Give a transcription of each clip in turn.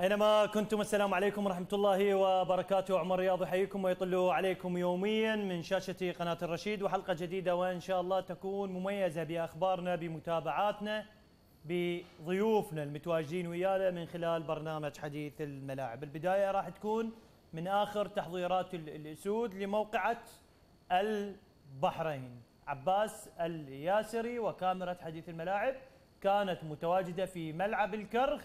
أينما كنتم السلام عليكم ورحمة الله وبركاته. عمر رياض يحييكم ويطل عليكم يوميا من شاشة قناة الرشيد، وحلقة جديدة وإن شاء الله تكون مميزة بأخبارنا، بمتابعاتنا، بضيوفنا المتواجدين ويانا من خلال برنامج حديث الملاعب. البداية راح تكون من آخر تحضيرات الأسود لموقعة البحرين. عباس الياسري وكاميرا حديث الملاعب كانت متواجدة في ملعب الكرخ،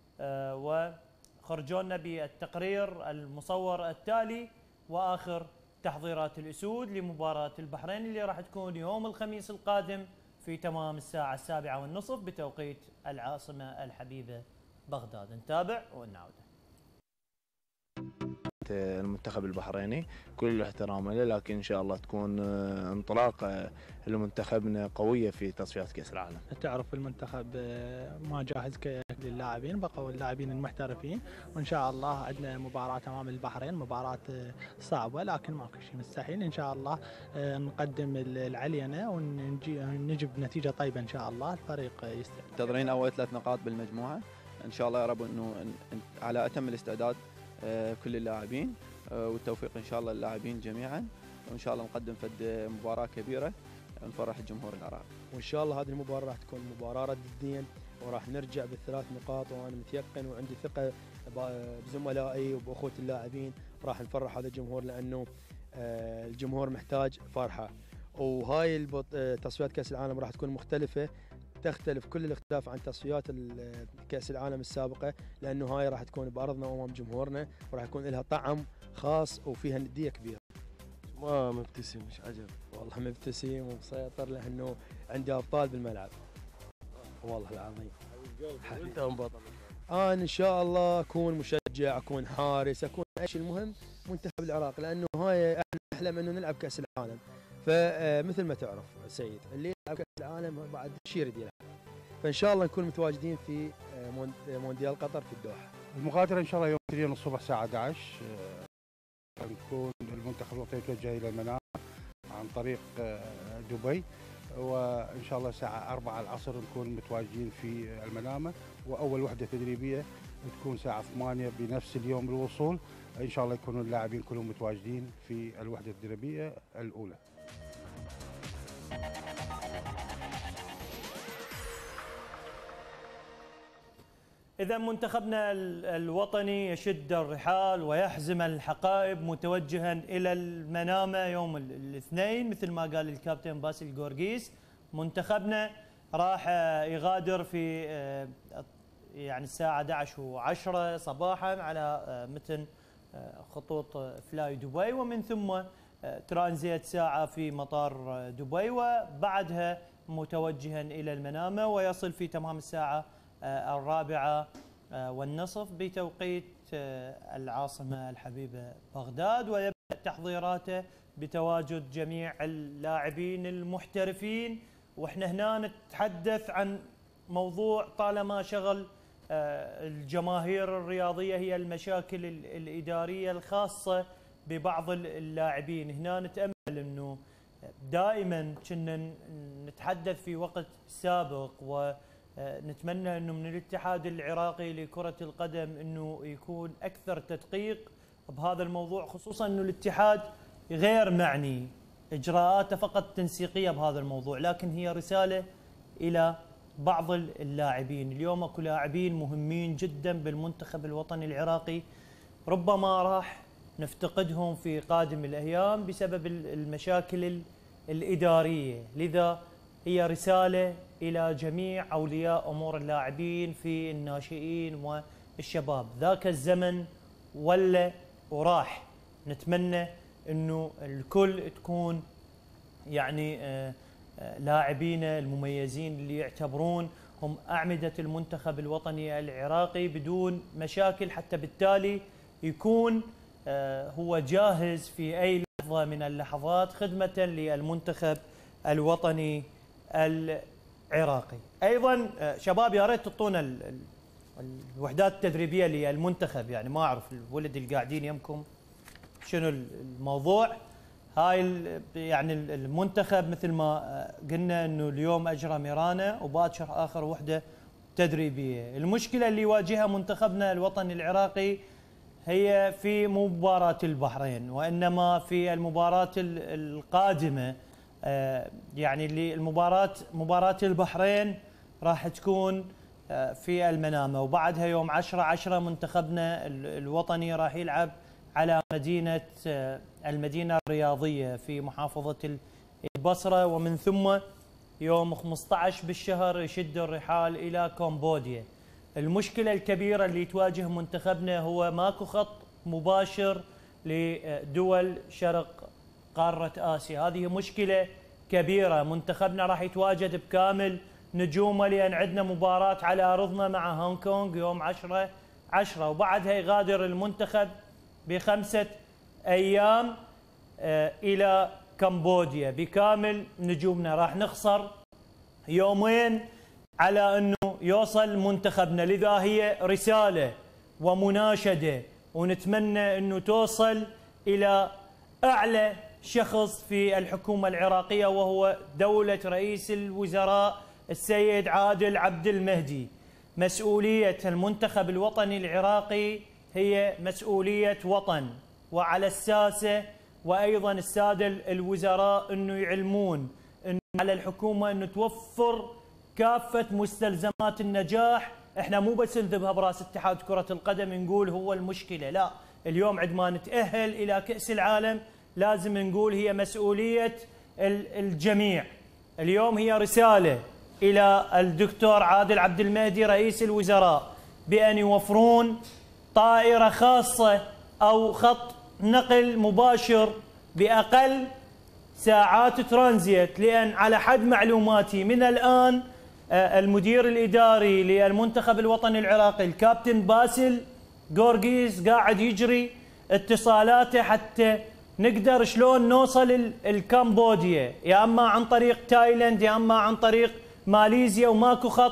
وخرجونا بالتقرير المصور التالي واخر تحضيرات الاسود لمباراه البحرين اللي راح تكون يوم الخميس القادم في تمام الساعه 7:30 بتوقيت العاصمه الحبيبه بغداد. نتابع ونعود. المنتخب البحريني كل الاحترام له، لكن ان شاء الله تكون انطلاقه لمنتخبنا قويه في تصفيات كاس العالم. تعرف المنتخب ما جاهز للاعبين، بقوا اللاعبين المحترفين، وان شاء الله عندنا مباراه امام البحرين، مباراه صعبه لكن ماكو شيء مستحيل. ان شاء الله نقدم العلينا ونجيب نتيجه طيبه ان شاء الله. الفريق يستحق. منتظرين اول 3 نقاط بالمجموعه ان شاء الله، يا رب انه على اتم الاستعداد كل اللاعبين، والتوفيق ان شاء الله للاعبين جميعا، وان شاء الله نقدم فد مباراه كبيره ونفرح الجمهور العراقي. وان شاء الله هذه المباراه راح تكون مباراه رديا، وراح نرجع ب3 نقاط، وانا متيقن وعندي ثقه بزملائي وباخوه اللاعبين راح نفرح هذا الجمهور، لانه الجمهور محتاج فرحه. وهاي تصفيات كاس العالم راح تكون مختلفه، تختلف كل الاختلاف عن تصفيات كأس العالم السابقة، لأنه هاي راح تكون بأرضنا وأمام جمهورنا، وراح يكون لها طعم خاص وفيها ندية كبيرة. ما مبتسم مش عجب؟ والله مبتسم ومسيطر لأنه عندي أبطال بالملعب والله العظيم. وأنت بطل. أنا إن شاء الله أكون مشجع، أكون حارس، أكون أي شيء. المهم منتخب العراق، لأنه هاي احنا نحلم إنه نلعب كأس العالم. فمثل ما تعرف سيد، اللي يلعب كأس العالم بعد شي يريد يلعب. فان شاء الله نكون متواجدين في مونديال قطر في الدوحه. المغادره ان شاء الله يوم 2 الصبح الساعه 11 نكون المنتخب الوطني يتوجه الى المنام عن طريق دبي، وان شاء الله الساعه 4 العصر نكون متواجدين في المنامه، واول وحده تدريبيه تكون الساعه 8 بنفس اليوم الوصول. ان شاء الله يكونوا اللاعبين كلهم متواجدين في الوحده التدريبيه الاولى. إذا منتخبنا الوطني يشد الرحال ويحزم الحقائب متوجها إلى المنامة يوم الاثنين مثل ما قال الكابتن باسل غورغيس. منتخبنا راح يغادر في يعني الساعة 11:10 صباحا على متن خطوط فلاي دبي، ومن ثم ترانزيت ساعة في مطار دبي، وبعدها متوجها إلى المنامة، ويصل في تمام الساعة 4:30 بتوقيت العاصمة الحبيبة بغداد، ويبدأ تحضيراته بتواجد جميع اللاعبين المحترفين. واحنا هنا نتحدث عن موضوع طالما شغل الجماهير الرياضية هي المشاكل الإدارية الخاصة ببعض اللاعبين. هنا نتأمل أنه دائما كنا نتحدث في وقت سابق، ونتمنى أنه من الاتحاد العراقي لكرة القدم أنه يكون أكثر تدقيق بهذا الموضوع، خصوصا أنه الاتحاد غير معني، إجراءاته فقط تنسيقية بهذا الموضوع، لكن هي رسالة إلى بعض اللاعبين. اليوم اكو لاعبين مهمين جدا بالمنتخب الوطني العراقي ربما راح نفتقدهم في قادم الأيام بسبب المشاكل الإدارية، لذا هي رسالة إلى جميع أولياء أمور اللاعبين في الناشئين والشباب. ذاك الزمن ولا وراح، نتمنى أنه الكل تكون يعني لاعبين المميزين اللي يعتبرون هم أعمدة المنتخب الوطني العراقي بدون مشاكل، حتى بالتالي يكون هو جاهز في أي لحظة من اللحظات خدمة للمنتخب الوطني العراقي. أيضا شباب يا ريت تعطونا الوحدات التدريبية للمنتخب، يعني ما أعرف الولد اللي قاعدين يمكم شنو الموضوع. هاي يعني المنتخب مثل ما قلنا انه اليوم اجرى ميرانه، وباكر اخر وحده التدريبية. المشكلة اللي يواجهها منتخبنا الوطني العراقي هي في مباراة البحرين، وإنما في المباراة القادمة يعني اللي مباراة البحرين راح تكون في المنامة، وبعدها يوم 10/10 منتخبنا الوطني راح يلعب على المدينة الرياضية في محافظة البصرة، ومن ثم يوم 15 بالشهر يشد الرحال إلى كمبوديا. المشكلة الكبيرة اللي تواجه منتخبنا هو ماكو خط مباشر لدول شرق قارة آسيا. هذه مشكلة كبيرة. منتخبنا راح يتواجد بكامل نجومه، لأن عندنا مباراة على أرضنا مع هونغ كونغ يوم 10/10، وبعدها يغادر المنتخب ب5 أيام إلى كمبوديا بكامل نجومنا. راح نخسر يومين على أنه يوصل منتخبنا، لذا هي رسالة ومناشدة ونتمنى أنه توصل إلى أعلى شخص في الحكومة العراقية، وهو دولة رئيس الوزراء السيد عادل عبد المهدي. مسؤولية المنتخب الوطني العراقي هي مسؤولية وطن، وعلى الساسة وأيضا السادة الوزراء أنه يعلمون أنه على الحكومة أنه توفر كافة مستلزمات النجاح. احنا مو بس نذبها براس اتحاد كرة القدم نقول هو المشكلة، لا، اليوم عندما نتأهل إلى كأس العالم لازم نقول هي مسؤولية الجميع. اليوم هي رسالة إلى الدكتور عادل عبد المهدي رئيس الوزراء بأن يوفرون طائرة خاصة أو خط نقل مباشر بأقل ساعات ترانزيت، لأن على حد معلوماتي من الآن المدير الإداري للمنتخب الوطني العراقي الكابتن باسل غورغيز قاعد يجري اتصالاته حتى نقدر شلون نوصل الكمبوديا، يا اما عن طريق تايلاند يا اما عن طريق ماليزيا، وماكو خط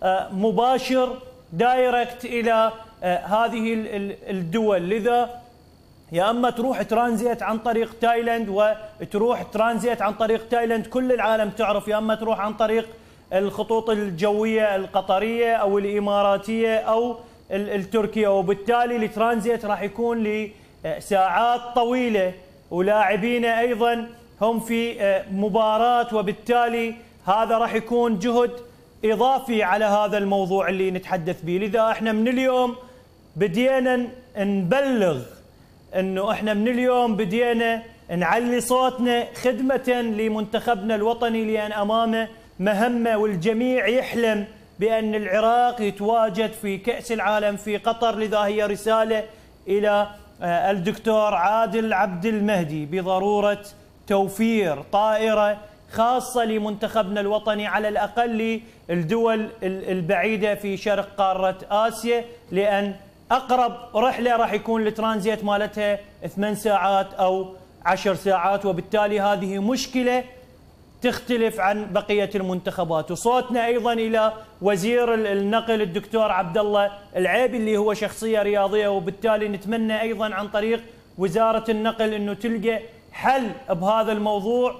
مباشر دايركت الى هذه الدول. لذا يا اما تروح ترانزيت عن طريق تايلاند، وتروح ترانزيت عن طريق تايلاند كل العالم تعرف، يا اما تروح عن طريق الخطوط الجويه القطريه او الاماراتيه او التركيه، وبالتالي الترانزيت راح يكون لساعات طويله، ولاعبين ايضا هم في مباراه، وبالتالي هذا راح يكون جهد اضافي على هذا الموضوع اللي نتحدث به. لذا احنا من اليوم بدينا نبلغ انه احنا من اليوم بدينا نعلي صوتنا خدمه لمنتخبنا الوطني، لان امامه مهمه، والجميع يحلم بان العراق يتواجد في كأس العالم في قطر. لذا هي رساله الى الدكتور عادل عبد المهدي بضروره توفير طائره خاصه لمنتخبنا الوطني على الاقل للدول البعيده في شرق قاره اسيا، لان اقرب رحله راح يكون الترانزيت مالتها 8 ساعات او 10 ساعات، وبالتالي هذه مشكله تختلف عن بقيه المنتخبات. وصوتنا ايضا الى وزير النقل الدكتور عبد الله العيبي اللي هو شخصيه رياضيه، وبالتالي نتمنى ايضا عن طريق وزاره النقل انه تلقى حل بهذا الموضوع،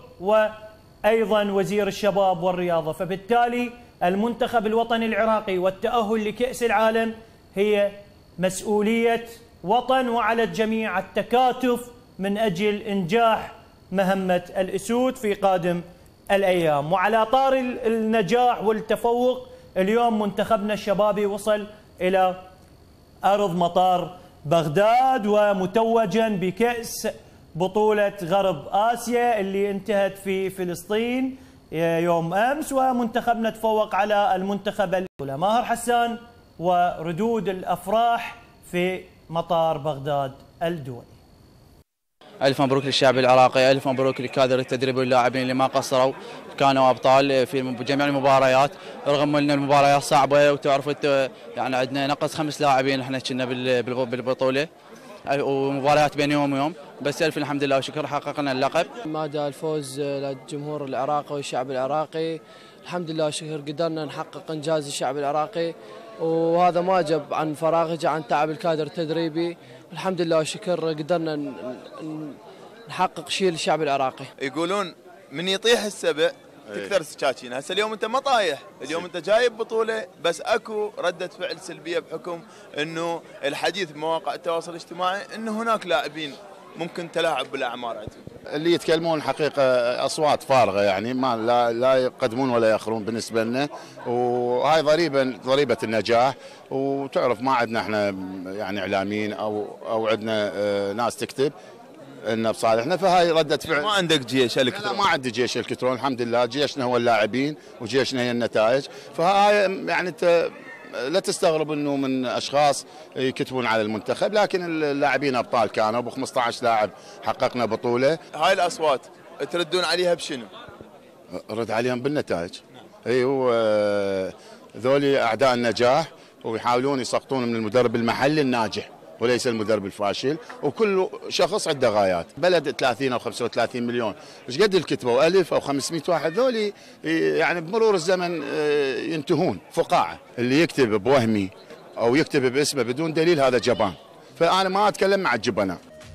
وايضا وزير الشباب والرياضه. فبالتالي المنتخب الوطني العراقي والتاهل لكاس العالم هي مسؤوليه وطن، وعلى الجميع التكاتف من اجل انجاح مهمه الاسود في قادم الايام. وعلى طار النجاح والتفوق، اليوم منتخبنا الشبابي وصل الى ارض مطار بغداد ومتوجا بكأس بطولة غرب آسيا اللي انتهت في فلسطين يوم أمس، ومنتخبنا تفوق على المنتخب الأولى. ماهر حسان وردود الأفراح في مطار بغداد الدولي. ألف مبروك للشعب العراقي، ألف مبروك للكادر التدريبي واللاعبين اللي ما قصروا، كانوا أبطال في جميع المباريات، رغم أن المباريات صعبة. وتعرفوا يعني عندنا نقص 5 لاعبين احنا كنا بالبطولة، ومباريات بين يوم ويوم، بس ألف الحمد لله وشكر حققنا اللقب. مدى الفوز للجمهور العراقي والشعب العراقي، الحمد لله وشكر قدرنا نحقق إنجاز الشعب العراقي، وهذا ما جب عن فراغ، جاء عن تعب الكادر التدريبي. الحمد لله وشكر قدرنا نحقق شيء للشعب العراقي. يقولون من يطيح السبع تكثر السكاكين. هسه اليوم انت ما طايح، اليوم انت جايب بطوله، بس اكو رده فعل سلبيه بحكم انه الحديث بمواقع التواصل الاجتماعي انه هناك لاعبين ممكن تلاعب بالاعمار عندهم. اللي يتكلمون حقيقه اصوات فارغه، يعني ما لا يقدمون ولا ياخرون بالنسبه لنا، وهاي ضريبه النجاح. وتعرف ما عندنا احنا يعني اعلاميين او عندنا ناس تكتب ان بصالحنا، فهاي رده فعل. ما عندك جيش الكترون؟ لا ما عندي جيش الكترون الحمد لله، جيشنا هو اللاعبين وجيشنا هي النتائج. فهاي يعني انت لا تستغرب انه من اشخاص يكتبون على المنتخب، لكن اللاعبين ابطال كانوا ابو 15 لاعب حققنا بطوله. هاي الاصوات تردون عليها بشنو؟ رد عليهم بالنتائج. اي هو ذولي اعداء النجاح ويحاولون يسقطون من المدرب المحلي الناجح وليس المدرب الفاشل، وكل شخص عنده غايات. بلد 30 او 35 مليون، ايش قد الكتبوا 1000 او 500 واحد، ذولي يعني بمرور الزمن ينتهون فقاعه. اللي يكتب بوهمي او يكتب باسمه بدون دليل هذا جبان، فانا ما اتكلم مع الجبناء.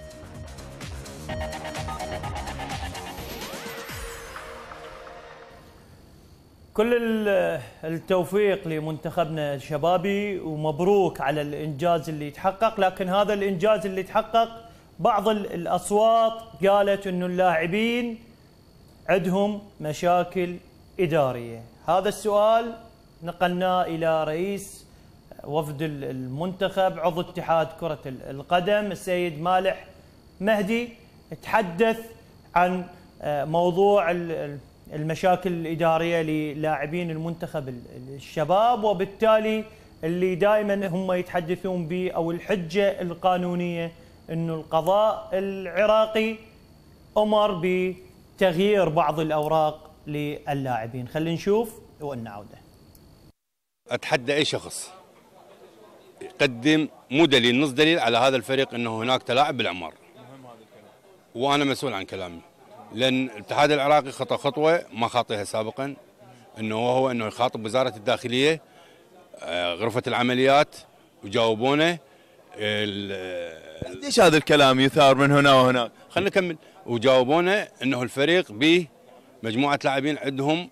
كل التوفيق لمنتخبنا الشبابي ومبروك على الإنجاز اللي يتحقق، لكن هذا الإنجاز اللي يتحقق بعض الأصوات قالت أنه اللاعبين عندهم مشاكل إدارية. هذا السؤال نقلناه إلى رئيس وفد المنتخب عضو اتحاد كرة القدم السيد مالح مهدي، تحدث عن موضوع المشاكل الإدارية للاعبين المنتخب الشباب، وبالتالي اللي دائما هم يتحدثون به أو الحجة القانونية أنه القضاء العراقي أمر بتغيير بعض الأوراق للاعبين. خلينا نشوف ونعوده. أتحدى أي شخص يقدم مو دليل نص دليل على هذا الفريق أنه هناك تلاعب بالأعمار، وأنا مسؤول عن كلامي، لأن الاتحاد العراقي خطأ خطوة ما خاطئها سابقا، أنه يخاطب وزارة الداخلية غرفة العمليات وجاوبونه. ليش هذا الكلام يثار من هنا وهناك؟ خلينا نكمل. وجاوبونه أنه الفريق به مجموعة لاعبين عندهم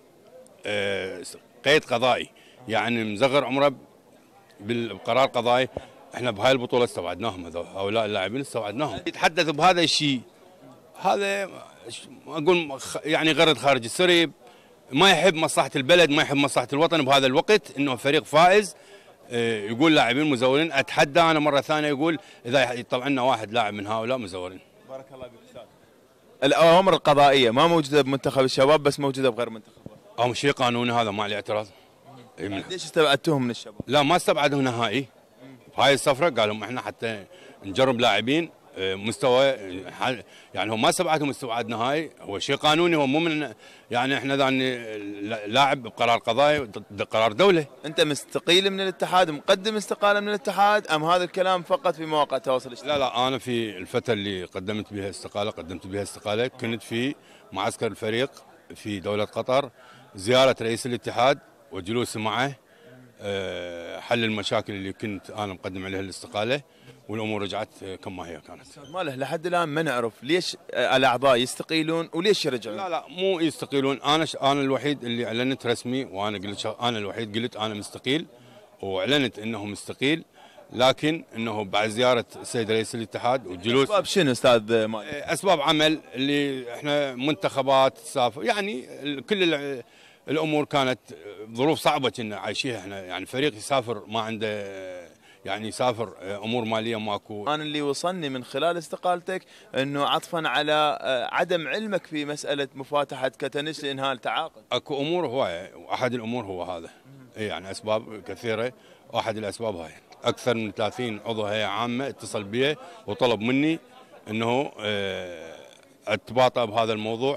قيد قضائي، يعني مزغر عمره بالقرار قضائي. احنا بهاي البطولة استوعدناهم، هؤلاء اللاعبين استوعدناهم. يتحدثوا بهذا الشيء، هذا اقول يعني غرض خارج السرب، ما يحب مصلحه البلد، ما يحب مصلحه الوطن. بهذا الوقت انه فريق فائز يقول لاعبين مزورين. اتحدى انا مره ثانيه يقول اذا يطلع لنا واحد لاعب من هؤلاء مزورين. بارك الله فيك استاذ. الاوامر القضائيه ما موجوده بمنتخب الشباب بس موجوده بغير منتخبات. او شيء قانوني، هذا ما عليه اعتراض. ليش استبعدتوهم من الشباب؟ لا ما استبعدهم نهائي. هاي السفره قالوا احنا حتى نجرب لاعبين مستوى، يعني هو ما استبعدهم استبعاد نهائي، هو شيء قانوني، هو مو من يعني احنا لاعب بقرار قضائي ضد قرار دوله. انت مستقيل من الاتحاد، مقدم استقاله من الاتحاد، ام هذا الكلام فقط في مواقع التواصل الاجتماعي؟ لا انا في الفتره اللي قدمت بها استقاله كنت في معسكر الفريق في دوله قطر، زياره رئيس الاتحاد وجلوسي معه، حل المشاكل اللي كنت انا مقدم عليها الاستقاله، والامور رجعت كما هي كانت. ماله لحد الان ما نعرف ليش الاعضاء يستقيلون وليش يرجعون. لا مو يستقيلون، انا الوحيد اللي اعلنت رسمي، وانا قلت انا الوحيد قلت انا مستقيل، واعلنت انه مستقيل، لكن انه بعد زياره السيد رئيس الاتحاد والجلوس. اسباب شنو استاذ مالك؟ اسباب عمل، اللي احنا منتخبات سافر، يعني كل الامور كانت ظروف صعبه كنا عايشيها احنا، يعني فريق يسافر ما عنده، يعني يسافر امور ماليه ماكو. انا اللي وصلني من خلال استقالتك انه عطفا على عدم علمك في مساله مفاتحه كتنش لانهاء التعاقد. اكو امور هوايه، واحد الامور هو هذا. يعني اسباب كثيره، واحد الاسباب هاي. اكثر من 30 عضو هيئه عامه اتصل بي وطلب مني انه اتباطأ بهذا الموضوع.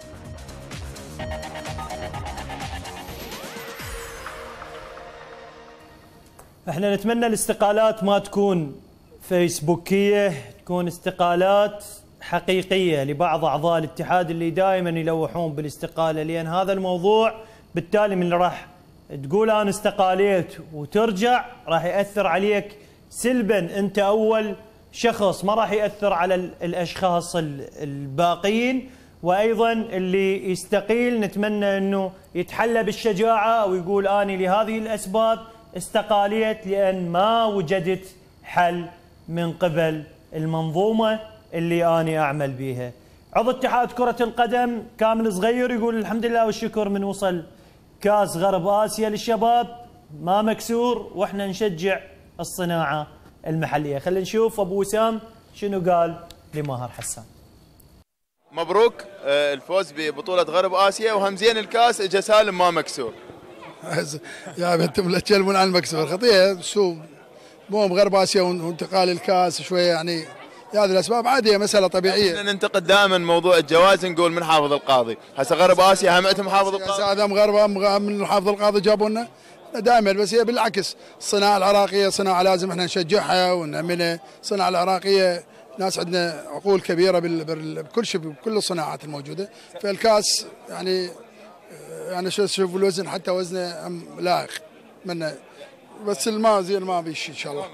احنا نتمنى الاستقالات ما تكون فيسبوكيه، تكون استقالات حقيقيه لبعض اعضاء الاتحاد اللي دائما يلوحون بالاستقاله، لان هذا الموضوع بالتالي من اللي راح تقول انا استقاليت وترجع راح ياثر عليك سلبا انت اول شخص، ما راح ياثر على الاشخاص الباقيين، وأيضا اللي يستقيل نتمنى أنه يتحلى بالشجاعة أو يقول أني لهذه الأسباب استقاليت لأن ما وجدت حل من قبل المنظومة اللي أنا أعمل بيها. عضو اتحاد كرة القدم كامل صغير يقول الحمد لله والشكر من وصل كاس غرب آسيا للشباب ما مكسور واحنا نشجع الصناعة المحلية. خلينا نشوف أبو وسام شنو قال لماهر حسان. مبروك الفوز ببطولة غرب آسيا وهمزين الكاس اجى سالم ما مكسور. يا انتم لا تكلمون عن المكسور خطية شو مو بغرب آسيا وانتقال الكاس شوية يعني هذه الاسباب عاديه مساله طبيعيه. ننتقد دائما موضوع الجواز نقول من حافظ القاضي، هسه غرب اسيا همتهم حافظ القاضي. هذا غرب من حافظ القاضي جابوا لنا دائما بس هي بالعكس الصناعه العراقيه صناعه لازم احنا نشجعها ونأمنها، الصناعه العراقيه ناس عندنا عقول كبيره بكل شيء بكل الصناعات الموجوده، فالكاس يعني شوف الوزن حتى وزنه لائق منه بس الماء زي الماء بيشي ان شاء الله.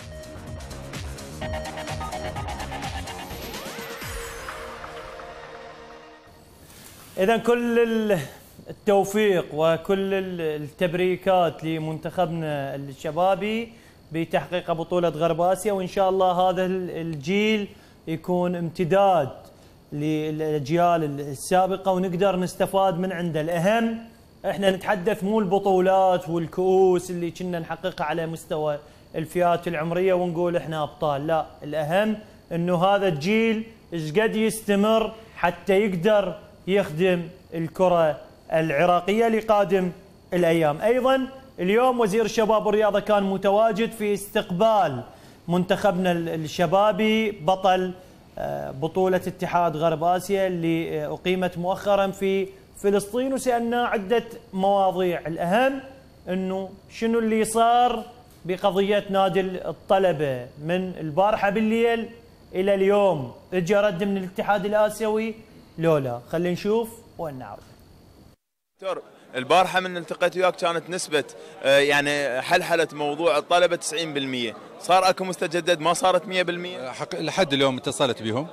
إذا كل التوفيق وكل التبريكات لمنتخبنا الشبابي بتحقيق بطولة غرب آسيا، وإن شاء الله هذا الجيل يكون امتداد للأجيال السابقة ونقدر نستفاد من عنده. الأهم احنا نتحدث مو البطولات والكؤوس اللي كنا نحققها على مستوى الفئات العمرية ونقول احنا أبطال، لا، الأهم انه هذا الجيل ايش قد يستمر حتى يقدر يخدم الكرة العراقية لقادم الأيام. أيضا اليوم وزير الشباب والرياضة كان متواجد في استقبال منتخبنا الشبابي بطل بطولة اتحاد غرب آسيا اللي أقيمت مؤخرا في فلسطين، وسألنا عدة مواضيع. الأهم أنه شنو اللي صار بقضية نادي الطلبة من البارحة بالليل إلى اليوم، اجى رد من الاتحاد الآسيوي لولا. خلينا نشوف ونعود. دكتور البارحه من التقيت وياك كانت نسبه يعني حلحله موضوع الطلبه 90%، صار اكو مستجدد ما صارت 100%؟ لحد اليوم اتصلت بهم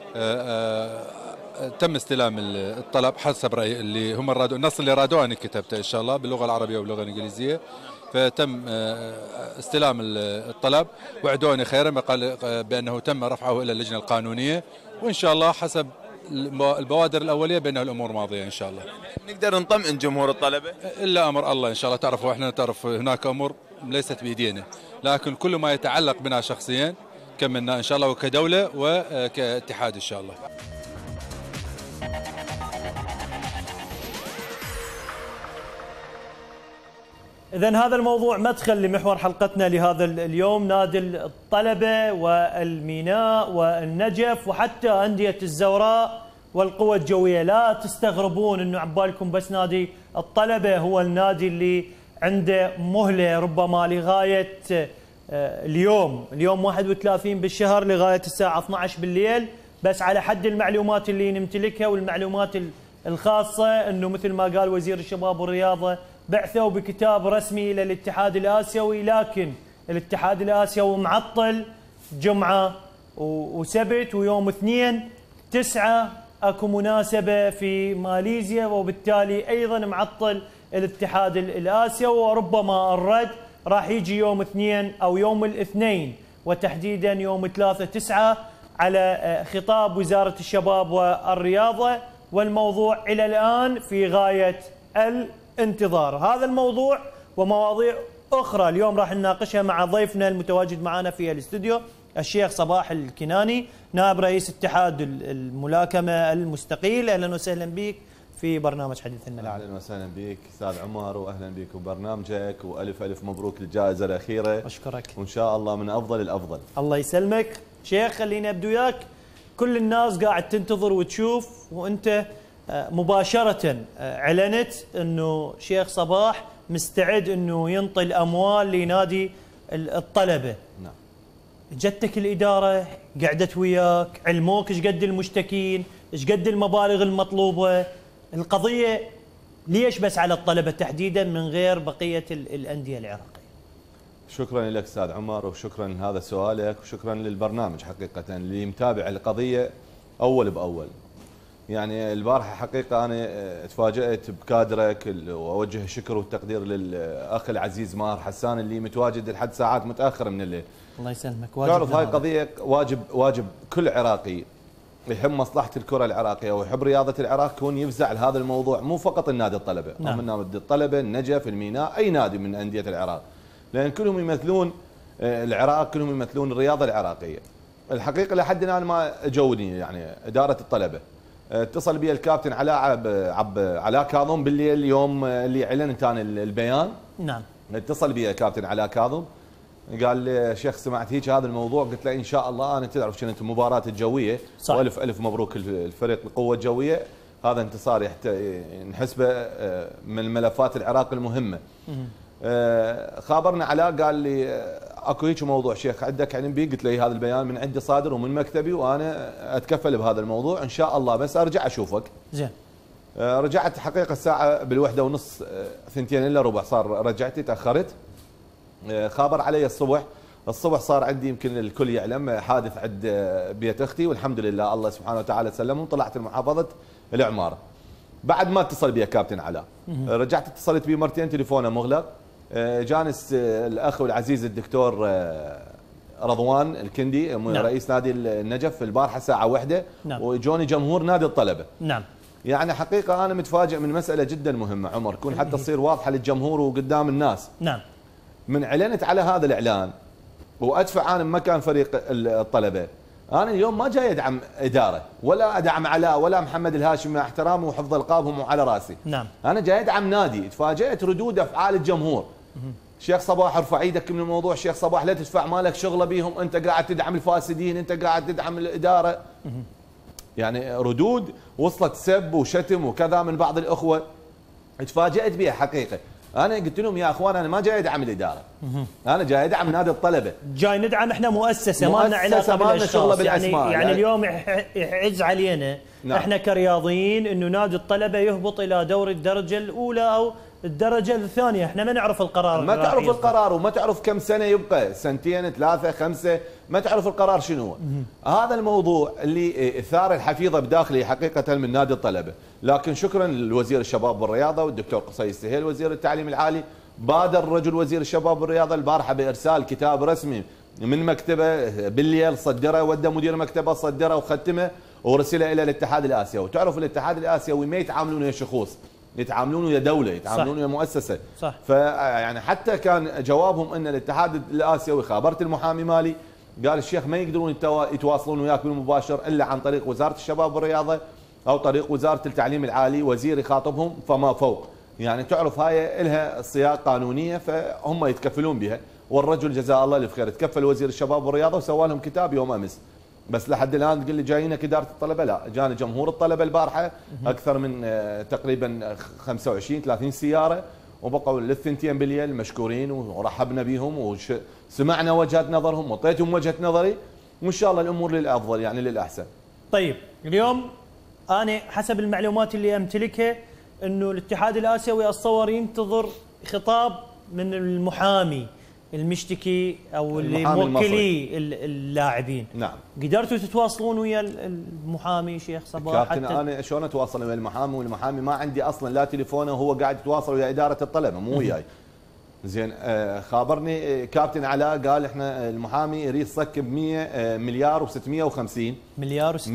تم استلام الطلب حسب رأي اللي هم رادوا النص اللي رادوه انا كتبته ان شاء الله باللغه العربيه واللغه الانجليزيه، فتم استلام الطلب وعدوني خيرا بانه تم رفعه الى اللجنه القانونيه، وان شاء الله حسب البوادر الاوليه بان الامور ماضيه ان شاء الله. نقدر نطمئن جمهور الطلبه؟ الا امر الله ان شاء الله. تعرفوا احنا تعرف هناك امور ليست بايدينا، لكن كل ما يتعلق بنا شخصيا كملنا ان شاء الله وكدوله وكاتحاد ان شاء الله. إذا هذا الموضوع مدخل لمحور حلقتنا لهذا اليوم. نادي الطلبة والميناء والنجف وحتى أندية الزوراء والقوى الجوية، لا تستغربون أنه عبالكم بس نادي الطلبة هو النادي اللي عنده مهلة ربما لغاية اليوم 31 بالشهر لغاية الساعة 12 بالليل، بس على حد المعلومات اللي نمتلكها والمعلومات الخاصة أنه مثل ما قال وزير الشباب والرياضة بعثوا بكتاب رسمي إلى الاتحاد الآسيوي، لكن الاتحاد الآسيوي معطل جمعة وسبت ويوم 2/9 اكو مناسبة في ماليزيا، وبالتالي أيضا معطل الاتحاد الآسيوي، وربما الرد راح يجي يوم 2 أو يوم الاثنين وتحديدا يوم 3/9 على خطاب وزارة الشباب والرياضة، والموضوع إلى الآن في غاية الانتظار. هذا الموضوع ومواضيع أخرى اليوم راح نناقشها مع ضيفنا المتواجد معنا في الاستوديو الشيخ صباح الكناني نائب رئيس اتحاد الملاكمة المستقيل. أهلا وسهلا بك في برنامج حديثنا. اهلا وسهلا بك استاذ عمر، واهلا بك ببرنامجك، والف الف مبروك للجائزه الاخيره. اشكرك. وان شاء الله من افضل الافضل. الله يسلمك شيخ. خليني ابدو وياك، كل الناس قاعد تنتظر وتشوف، وانت مباشره اعلنت انه شيخ صباح مستعد انه ينطي الاموال لنادي الطلبه. نعم. جتك الاداره قعدت وياك، علموك ايش قد المشتكين، ايش قد المبالغ المطلوبه، القضيه ليش بس على الطلبه تحديدا من غير بقيه الانديه العراقيه؟ شكرا لك استاذ عمر، وشكرا لهذا سؤالك، وشكرا للبرنامج حقيقه اللي متابع القضيه اول باول. يعني البارحه حقيقه انا تفاجات بكادرك، واوجه الشكر والتقدير للاخ العزيز ماهر حسان اللي متواجد لحد ساعات متاخره من الليل. الله يسلمك. تعرف هاي قضيه واجب كل عراقي يحب مصلحه الكره العراقيه ويحب رياضه العراق يكون يفزع لهذا الموضوع، مو فقط النادي الطلبه، نعم. من نادي الطلبه، النجف، الميناء، اي نادي من انديه العراق، لان كلهم يمثلون العراق، كلهم يمثلون الرياضه العراقيه. الحقيقه لحد الان ما جوني يعني اداره الطلبه. اتصل بي الكابتن علاء كاظم بالليل اليوم اللي اعلنت انا البيان. نعم. اتصل بي الكابتن علاء كاظم قال لي شيخ سمعت هيك هذا الموضوع، قلت له ان شاء الله انا تعرف كانت المباراه الجويه، والف الف مبروك الفريق القوه الجويه، هذا انتصار نحسبه من ملفات العراق المهمه. خابرنا علاء قال لي اكو هيك موضوع شيخ عندك علم بيه؟ قلت له هذا البيان من عندي صادر ومن مكتبي وانا اتكفل بهذا الموضوع ان شاء الله، بس ارجع اشوفك. زين. رجعت حقيقه الساعه بالوحده ونص 2 الا ربع صار رجعتي تاخرت. خابر علي الصبح صار عندي يمكن الكل يعلم حادث عند بيت اختي، والحمد لله الله سبحانه وتعالى سلمهم، طلعت لمحافظه العماره. بعد ما اتصل بي كابتن علاء رجعت اتصلت بي مرتين تليفونه مغلق. جانس الاخ العزيز الدكتور رضوان الكندي نعم. رئيس نادي النجف البارحه الساعه 1. نعم. وجوني جمهور نادي الطلبه. نعم. يعني حقيقه انا متفاجئ من مساله جدا مهمه عمر، كون حتى تصير واضحه للجمهور وقدام الناس. نعم. من اعلنت على هذا الاعلان وادفع انا بمكان فريق الطلبه، انا اليوم ما جاي ادعم اداره ولا ادعم علاء ولا محمد الهاشمي مع احترامي وحفظ القابهم وعلى راسي. نعم. انا جاي ادعم نادي. تفاجئت ردود افعال الجمهور. شيخ صباح ارفع ايدك من الموضوع، شيخ صباح لا تدفع مالك شغله بيهم، انت قاعد تدعم الفاسدين، انت قاعد تدعم الاداره. يعني ردود وصلت سب وشتم وكذا من بعض الاخوه تفاجئت بها حقيقه. انا قلت لهم يا اخوان انا ما جاي ادعم الاداره، انا جاي ادعم نادي الطلبه، جاي ندعم احنا مؤسسه ما لنا علاقه بالاشخاص. يعني اليوم يعز علينا. نعم. احنا كرياضيين انه نادي الطلبه يهبط الى دوري الدرجه الاولى او الدرجه الثانيه، احنا ما نعرف القرار، ما تعرف القرار وما تعرف كم سنه يبقى، 2 3 5 ما تعرف القرار شنو هو. هذا الموضوع اللي اثار الحفيظه بداخلي حقيقه من نادي الطلبه، لكن شكرا للوزير الشباب والرياضه والدكتور قصي السهيل وزير التعليم العالي، بادر رجل وزير الشباب والرياضه البارحه بارسال كتاب رسمي من مكتبه بالليل، صدره ودى مدير مكتبه صدره وختمه ورسله الى الاتحاد الاسيوي. وتعرف الاتحاد الاسيوي ما يتعاملون ويا شخوص، يتعاملون ويا دوله، يتعاملون ويا مؤسسه. صح. فيعني حتى كان جوابهم ان الاتحاد الاسيوي، خابرت المحامي مالي قال الشيخ ما يقدرون يتواصلون وياك بالمباشر الا عن طريق وزاره الشباب والرياضه او طريق وزاره التعليم العالي، وزير يخاطبهم فما فوق. يعني تعرف هاي لها سياق قانونيه فهم يتكفلون بها، والرجل جزاه الله الف خير تكفل وزير الشباب والرياضه وسوى لهم كتاب يوم امس. بس لحد الان تقول لي جايينك اداره الطلبه، لا جانا جمهور الطلبه البارحه اكثر من تقريبا 25 30 سياره، وبقوا للثنتين بالليل مشكورين ورحبنا بهم وسمعنا وجهات نظرهم وطيتهم وجهه نظري، وان شاء الله الامور للافضل يعني للاحسن. طيب اليوم انا حسب المعلومات اللي امتلكها انه الاتحاد الاسيوي اتصور ينتظر خطاب من المحامي المشتكي او اللي موكلي اللاعبين. نعم. قدرتوا تتواصلون ويا المحامي شيخ صباح؟ كابتن انا شلون اتواصل ويا المحامي والمحامي ما عندي اصلا لا تليفونه وهو قاعد يتواصل ويا اداره الطلبه مو وياي. زين خابرني كابتن علاء قال احنا المحامي يريد يسكب 100 مليار و650 مليار و650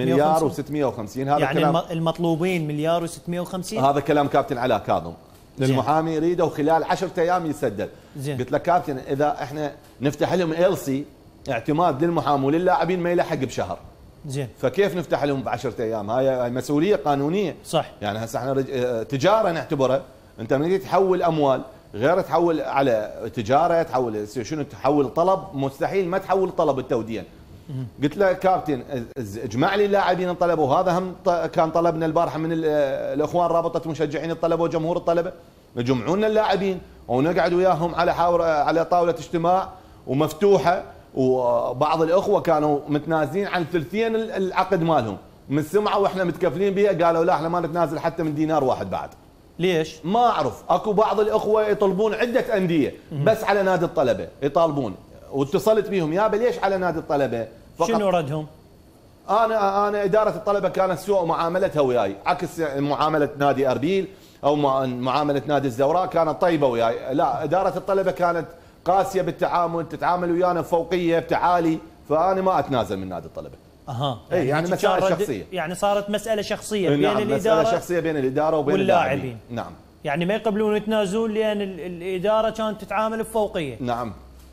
هذا يعني كلام المطلوبين مليار و650. هذا كلام كابتن علاء كاظم. المحامي يريده وخلال 10 ايام يسدد. زين. قلت له كابتن اذا احنا نفتح لهم LC اعتماد للمحامي وللاعبين ما يلحق بشهر. زين. فكيف نفتح لهم ب10 ايام؟ هاي مسؤوليه قانونيه. صح. يعني هسه احنا تجاره نعتبرها، انت من تحول اموال غير تحول على تجاره، تحول شنو، تحول طلب، مستحيل ما تحول طلب التودين. قلت له كابتن اجمع لي اللاعبين الطلبه، وهذا هم كان طلبنا البارحه من الاخوان رابطه مشجعين الطلبه وجمهور الطلبه، يجمعون اللاعبين ونقعد وياهم على طاوله اجتماع ومفتوحه، وبعض الاخوه كانوا متنازلين عن ثلثين العقد مالهم، من سمعوا واحنا متكفلين بها قالوا لا احنا ما نتنازل حتى من دينار واحد بعد. ليش؟ ما اعرف، اكو بعض الاخوه يطلبون عده انديه بس على نادي الطلبه يطالبون، واتصلت بهم يابا ليش على نادي الطلبه؟ شنو ردهم؟ انا اداره الطلبه كانت سوء معاملتها وياي، عكس معامله نادي اربيل او معامله نادي الزوراء كانت طيبه وياي. لا، اداره الطلبه كانت قاسيه بالتعامل، تتعامل ويانا بفوقيه بتعالي، فانا ما اتنازل من نادي الطلبه. يعني مسائل شخصيه، يعني صارت مساله شخصيه بين نعم، الاداره، مساله شخصيه بين الاداره وبين واللاعبين. نعم، يعني ما يقبلون يتنازلون لان الاداره كانت تتعامل بفوقيه. نعم،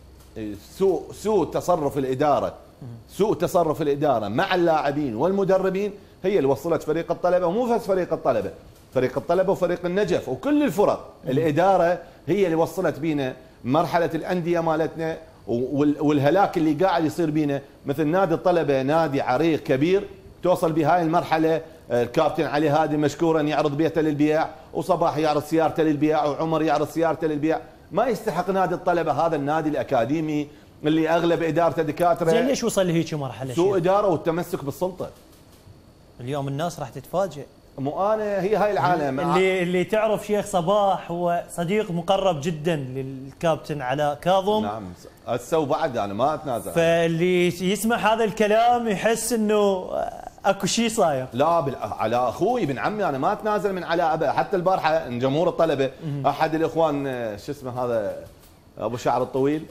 سوء تصرف الاداره، سوء تصرف الاداره مع اللاعبين والمدربين هي اللي وصلت فريق الطلبه، ومو بس فريق الطلبه، فريق الطلبه وفريق النجف وكل الفرق. الاداره هي اللي وصلت بينا مرحله الانديه مالتنا والهلاك اللي قاعد يصير بينا. مثل نادي الطلبه نادي عريق كبير، توصل بهاي المرحله الكابتن علي هادي مشكورا يعرض بيته للبيع، وصباح يعرض سيارته للبيع، وعمر يعرض سيارته للبيع. ما يستحق نادي الطلبه هذا النادي الاكاديمي اللي اغلب ادارته دكاتره. زين ليش وصل لهيك مرحله؟ سوء اداره والتمسك بالسلطه. اليوم الناس راح تتفاجئ. مو انا، هي هاي العالم. اللي تعرف شيخ صباح هو صديق مقرب جدا للكابتن علاء كاظم. نعم، هسه وبعد انا ما اتنازل. فاللي يسمع هذا الكلام يحس انه اكو شيء صاير. لا، على اخوي ابن عمي انا ما اتنازل من علاء ابدا. حتى البارحه جمهور الطلبه احد الاخوان شو اسمه هذا ابو شعر الطويل،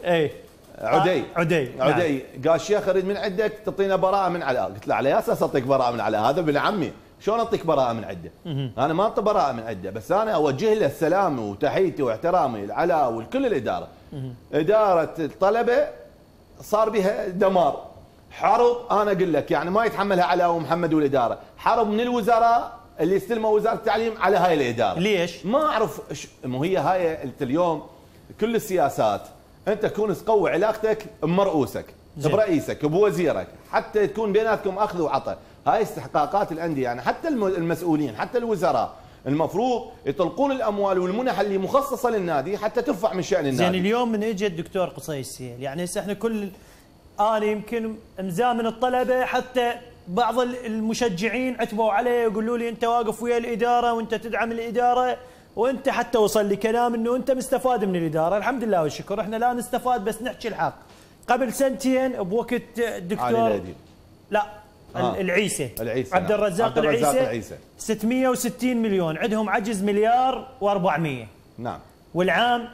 عدي نعم. قال شيخ اريد من عندك تعطينا براءه من علاء. قلت له على اساس اعطيك براءه من علاء؟ هذا ابن عمي، شلون اعطيك براءه من عنده؟ انا ما اعطي براءه من عنده، بس انا اوجه له السلام وتحيتي واحترامي لعلاء ولكل الاداره. اداره الطلبه صار بها دمار، حرب. انا اقول لك يعني ما يتحملها علاء ومحمد والاداره، حرب من الوزراء اللي استلموا وزاره التعليم على هاي الاداره. ليش؟ ما اعرف مو هي هاي اليوم كل السياسات انت تكون تقوي علاقتك بمرؤوسك، برئيسك، بوزيرك، حتى تكون بيناتكم اخذ وعطاء. هاي استحقاقات الانديه، يعني حتى المسؤولين حتى الوزراء المفروض يطلقون الاموال والمنح اللي مخصصه للنادي حتى ترفع من شان النادي. زين اليوم من اجى الدكتور قصي السيل، يعني هسه احنا انا يمكن مزامن الطلبه، حتى بعض المشجعين عتبوا علي يقولوا لي انت واقف ويا الاداره وانت تدعم الاداره، وانت حتى وصل لي كلام انه انت مستفاد من الاداره. الحمد لله والشكر، احنا لا نستفاد بس نحكي الحق. قبل سنتين بوقت الدكتور لا العيسى عبد الرزاق العيسى 660 مليون، عندهم عجز مليار و400. نعم. والعام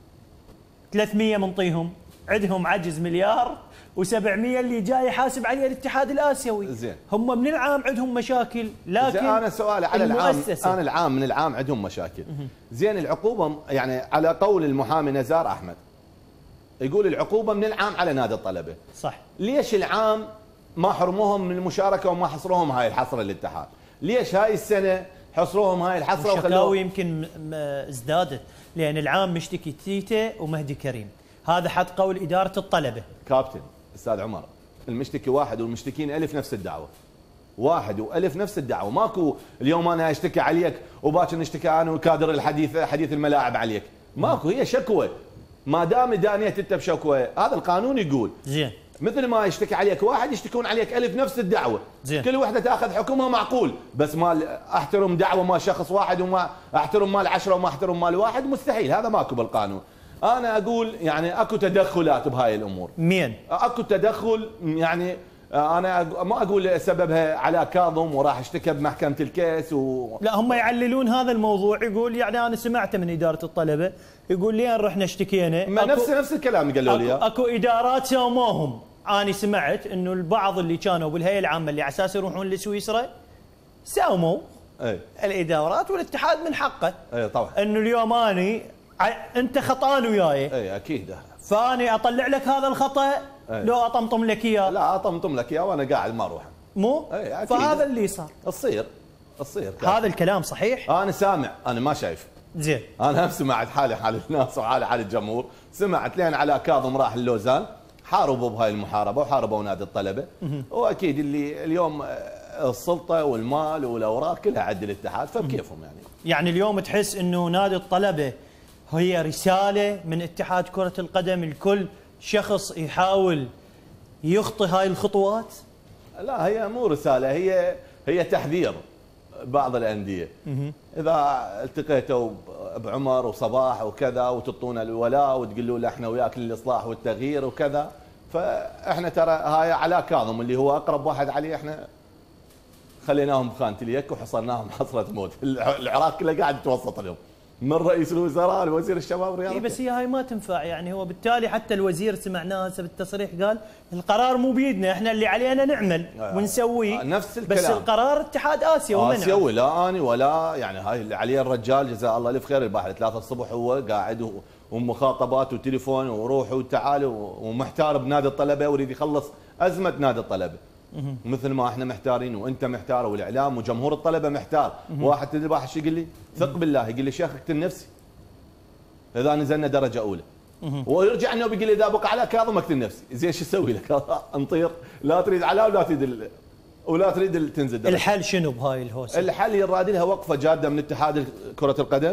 300 منطيهم، عندهم عجز مليار و700 اللي جاي يحاسب عليه الاتحاد الاسيوي. زين. هم من العام عندهم مشاكل، لكن زين انا سؤالي على العام، من العام عندهم مشاكل. زين العقوبه يعني على قول المحامي نزار احمد يقول العقوبه من العام على نادي الطلبه. صح. ليش العام ما حرموهم من المشاركه وما حصروهم هاي الحصره الاتحاد؟ ليش هاي السنه حصروهم هاي الحصره وخلوهم؟ يمكن ازدادت لان العام مشتكي تيتا ومهدي كريم، هذا حد قول اداره الطلبه. كابتن استاذ عمر، المشتكي واحد والمشتكين ألف نفس الدعوه، واحد وألف نفس الدعوه. ماكو اليوم انا اشتكي عليك وباكر نشتكي انا وكادر حديث الملاعب عليك، ماكو. هي شكوى، ما دام دانيت انت بشكوى هذا القانون يقول. زين. مثل ما يشتكي عليك واحد يشتكون عليك ألف نفس الدعوه. زين. كل وحده تاخذ حكمها معقول، بس ما احترم دعوه مال شخص واحد وما احترم مال 10 وما احترم مال واحد، مستحيل، هذا ماكو بالقانون. انا اقول يعني اكو تدخلات بهاي الامور. مين؟ اكو تدخل، يعني انا ما اقول سببها على كاظم وراح اشتكى بمحكمه الكيس لا، هم يعللون هذا الموضوع. يقول يعني انا سمعته من اداره الطلبه، يقول لين رحنا اشتكينا نفس الكلام قالوا لي. اكو ادارات ساوموهم. انا سمعت انه البعض اللي كانوا بالهيئه العامه اللي على اساس يروحون لسويسرا ساوموا الادارات، والاتحاد من حقه طبعا انه اليوم انت خطان وياي. اكيد. فاني اطلع لك هذا الخطا لو اطمطم لك اياه. لا اطمطم لك اياه وانا قاعد ما اروح. مو؟ فهذا اللي صار. تصير هذا الكلام صحيح؟ انا سامع، انا ما شايف. زين. انا سمعت حالي حال الناس وحالي حال الجمهور، سمعت لين على كاظم راح اللوزان، حاربوا بهاي المحاربه وحاربوا نادي الطلبه. واكيد اللي اليوم السلطه والمال والاوراق كلها عند الاتحاد، فبكيفهم يعني اليوم تحس انه نادي الطلبه هي رساله من اتحاد كره القدم لكل شخص يحاول يخطي هاي الخطوات؟ لا، هي مو رساله، هي تحذير بعض الانديه. اذا التقيتوا بعمر وصباح وكذا وتعطونا الولاء وتقولوا له احنا وياك للاصلاح والتغيير وكذا، فاحنا ترى هاي علاء كاظم اللي هو اقرب واحد عليه، احنا خليناهم بخانه اليك وحصلناهم حصره موت. العراق كله قاعد يتوسط اليوم من رئيس الوزراء لوزير الشباب والرياضه. اي بس هي هاي ما تنفع، يعني هو بالتالي حتى الوزير سمعناه هسه بالتصريح قال القرار مو بيدنا، احنا اللي علينا نعمل ونسويه. نفس الكلام، بس القرار اتحاد اسيا ومنع. اسيوي، لا اني ولا يعني هاي اللي عليه الرجال جزاه الله الف خير. البارحه 3 الصبح هو قاعد ومخاطبات وتليفون وروح وتعال ومحتار بنادي الطلبه ويريد يخلص ازمه نادي الطلبه. مثل ما احنا محتارين وانت محتار والاعلام وجمهور الطلبه محتار. واحد تدري واحد شو يقول لي؟ ثق بالله، يقول لي شيخ اقتل نفسي اذا نزلنا درجه اولى. ويرجع انه بيقول لي اذا بقى على كاظم اقتل نفسي. زين شو اسوي لك؟ انطير، لا تريد علاء ولا تريد تنزل درجه. الحل شنو بهاي الهوسه؟ الحل يراد لها وقفه جاده من اتحاد كره القدم.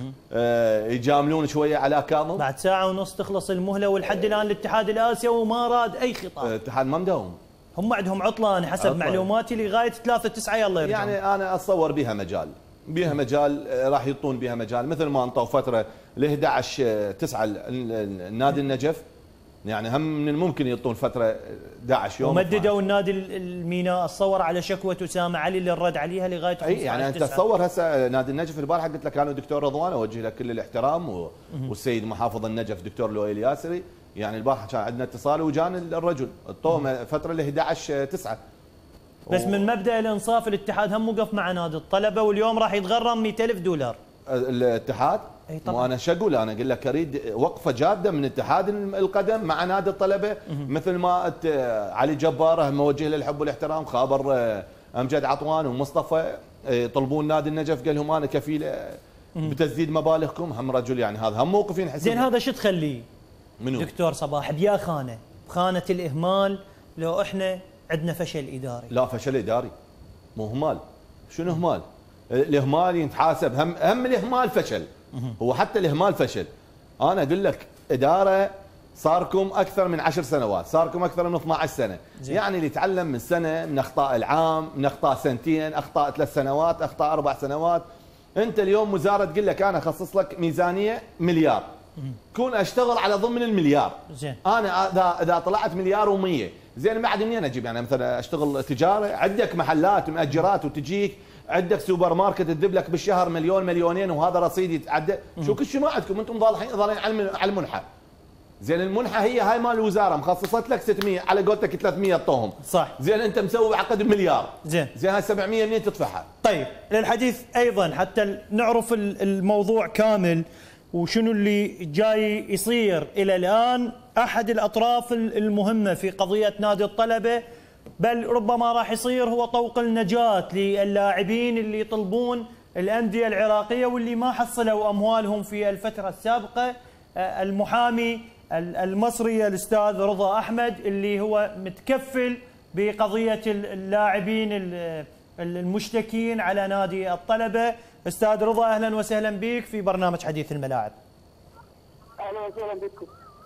يجاملون شويه على كاظم. بعد ساعه ونص تخلص المهله والحد الان الاتحاد الاسيوي وما راد اي خطاب. الاتحاد ما مداوم، هم عندهم عطله انا حسب معلوماتي لغايه 3/9 يلا يرجعون. يعني انا اتصور بها مجال راح يعطون بها مجال مثل ما انطوا فتره ل 11/9 النادي النجف، يعني هم من الممكن يعطون فتره 11 يوم. ومددوا النادي الميناء اتصور على شكوى اسامه علي اللي الرد عليها لغايه 15/9. يعني انت تصور هسه نادي النجف البارحه قلت لك انا دكتور رضوان اوجه له كل الاحترام والسيد محافظ النجف دكتور لؤي الياسري. يعني البارحه كان عندنا اتصال وجاني الرجل الطومه فتره ل 11/9. بس من مبدا الانصاف الاتحاد هم وقف مع نادي الطلبه واليوم راح يتغرم $100,000 الاتحاد. اي طبعا. وانا شو اقول؟ انا اقول لك اريد وقفه جاده من اتحاد القدم مع نادي الطلبه. مثل ما علي جباره موجه له الحب والاحترام، خابر امجد عطوان ومصطفى يطلبون نادي النجف، قال لهم انا كفيل بتسديد مبالغكم. هم رجل يعني هذا هم موقفين حسب. زين هذا شو تخليه؟ منو؟ دكتور صباح بيا خانه بخانه الاهمال لو احنا عندنا فشل اداري. لا فشل اداري مو اهمال. شنو اهمال؟ الاهمال يتحاسب، هم الاهمال فشل. هو حتى الاهمال فشل. انا اقول لك اداره صاركم اكثر من 10 سنوات، صاركم اكثر من 12 سنه. يعني اللي يتعلم من سنه، من اخطاء العام، من اخطاء سنتين، اخطاء 3 سنوات، اخطاء 4 سنوات. انت اليوم وزاره تقول لك انا اخصص لك ميزانيه مليار، كون اشتغل على ضمن المليار. زين انا اذا طلعت مليار و100، زين بعد منين اجيب؟ يعني مثلا اشتغل تجاره، عندك محلات مؤجرات وتجيك عندك سوبر ماركت تدب لك بالشهر مليون مليونين وهذا رصيد يتعدى. شو كل شيء ما عندكم انتم ظالين على المنحه. زين المنحه هي هاي مال الوزاره مخصصت لك 600 على قولتك 300 طوهم. صح. زين انت مسوي عقد بمليار. زين هاي 700 منين تدفعها؟ طيب للحديث ايضا حتى نعرف الموضوع كامل وشنو اللي جاي يصير الى الان. احد الاطراف المهمه في قضيه نادي الطلبه بل ربما راح يصير هو طوق النجاة للاعبين اللي يطلبون الأندية العراقية واللي ما حصلوا أموالهم في الفترة السابقة. المحامي المصري الأستاذ رضا أحمد اللي هو متكفل بقضية اللاعبين المشتكين على نادي الطلبة. أستاذ رضا أهلا وسهلا بك في برنامج حديث الملاعب. أهلا وسهلا بكم.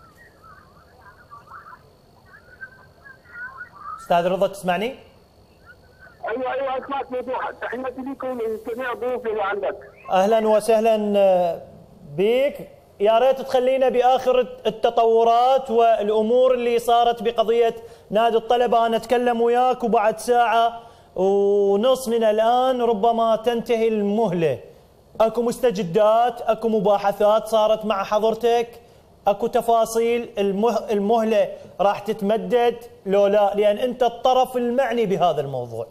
استاذ رضا تسمعني؟ ايوه اسمعك بوضوح. تحياتي لكم لجميع الضيوف اللي عندك. اهلا وسهلا بك. يا ريت تخلينا باخر التطورات والامور اللي صارت بقضيه نادي الطلبه. انا اتكلم وياك وبعد ساعه ونص من الان ربما تنتهي المهله. اكو مستجدات، اكو مباحثات صارت مع حضرتك، اكو تفاصيل. المهله راح تتمدد لو لا؟ لان انت الطرف المعني بهذا الموضوع.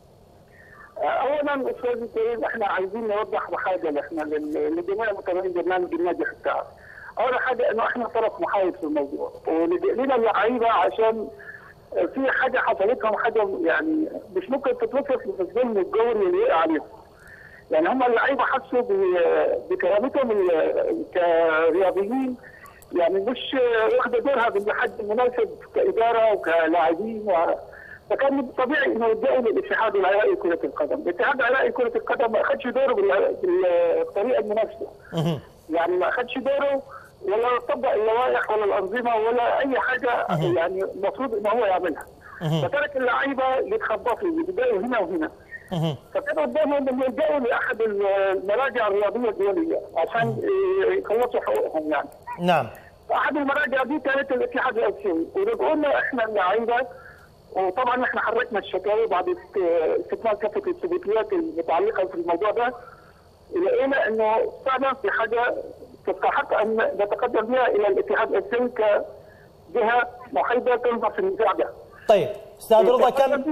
اولا استاذ الكريم احنا عايزين نوضح بحاجه احنا لجميع متابعين برنامج الناجح بتاعك. اول حاجه انه احنا طرف محايد في الموضوع ولنا اللعيبه عشان في حاجه حصلتهم، حاجه يعني مش ممكن تتوصف بالظلم الجوري اللي وقع عليهم. يعني هم اللعيبه حسوا بكرامتهم كرياضيين، يعني مش واخده دورها بالحد المناسب كاداره وكلاعبين فكان طبيعي انه يلجأوا للاتحاد العراقي لكره القدم. الاتحاد العراقي لكره القدم ما اخذش دوره بالطريقه المناسبه. يعني ما اخذش دوره ولا طبق اللوائح ولا الانظمه ولا اي حاجه يعني المفروض انه هو يعملها. فترك اللعيبه يتخبطوا يبداوا هنا وهنا. فكان قدامهم انه يلجأوا لاحد المراجع الرياضيه الدوليه عشان يخلصوا حقوقهم يعني. نعم. احد المراجع دي كانت الاتحاد الاسيوي، ورجعوا لنا احنا اللعيبه، وطبعا احنا حركنا الشكاوي بعد استكمال كافه الثبوتيات المتعلقه في الموضوع ده، لقينا انه فعلا في حاجه تستحق ان نتقدم بها الى الاتحاد الاسيوي كجهه محايده تنظر في النزاع ده. طيب استاذ رضا،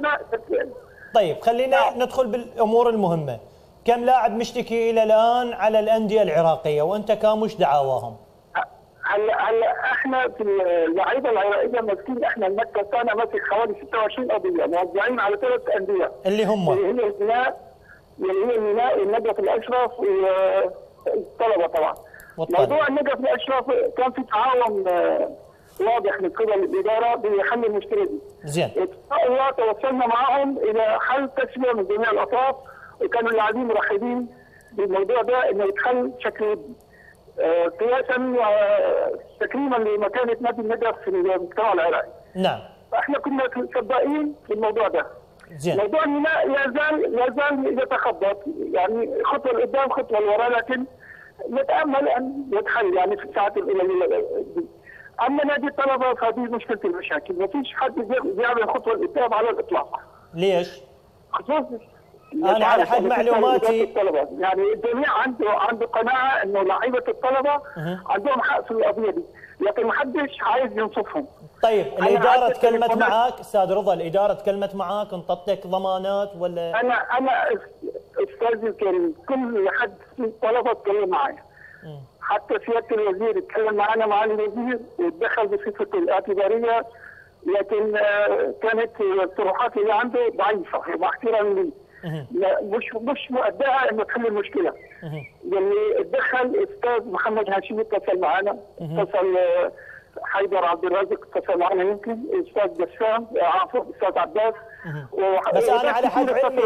طيب خلينا ندخل بالامور المهمه. كم لاعب مشتكي الى الان على الانديه العراقيه وانت كامش دعاواهم؟ هلا احنا في اللعيبه العراقيه ماسكين، احنا المكتب تاعنا ماسك حوالي 26 قضيه موزعين على 3 انديه اللي هم اللي هي الميناء والنجف الاشرف والطلبه طبعا. موضوع النجف الاشرف كان في تعاون واضح من قبل الاداره بحل المشكله دي. زين. ان شاء الله توصلنا معهم الى حل تسويه من جميع الاطراف، وكانوا اللاعبين مرحبين بالموضوع ده انه يتحل بشكل ودي. قياسا تكريما لمكانه نادي النجف في المجتمع العراقي. نعم. فاحنا كنا صدقين في الموضوع ده. زين. موضوع الميناء لا زال يتخبط، يعني خطوه لقدام خطوه لورا، لكن نتامل ان يتحل يعني في الساعات القليله دي. اما نادي الطلبه فهذه مشكله المشاكل، ما فيش حد بيعمل خطوه لقدام على الاطلاق. ليش؟ خصوصا انا على حد معلوماتي يعني الجميع عنده قناعه انه لعيبه الطلبه عندهم حق في القضيه دي، لكن ما حدش عايز ينصفهم. طيب الاداره تكلمت معك استاذ رضا؟ الاداره تكلمت معك، انطتك ضمانات ولا؟ انا استاذي الكريم كل حد في الطلبه اتكلم معايا. حتى سياده الوزير اتكلم معنا معالي الوزير واتدخل بصفته الاعتباريه، لكن كانت الطروحات اللي عنده ضعيفه مع احترامي لي. مش مؤداها انه تحل المشكله. يعني اتدخل استاذ محمد هاشمي اتصل معنا، اتصل حيدر عبد الرازق اتصل معنا، يمكن استاذ بسام عفوا استاذ عباس. بس انا على حد علمي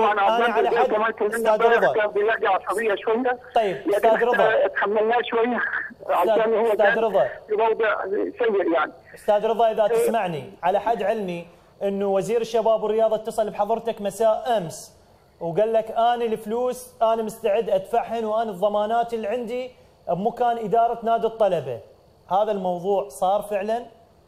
استاذ رضا كان بيلاقي عصبيه شويه. طيب استاذ رضا تحملناه شويه عشان هو استاذ رضا في موضع سيء يعني. استاذ رضا اذا تسمعني، على حد علمي انه وزير الشباب والرياضه اتصل بحضرتك مساء امس وقال لك انا الفلوس انا مستعد ادفعهن وانا الضمانات اللي عندي بمكان اداره نادي الطلبه. هذا الموضوع صار فعلا؟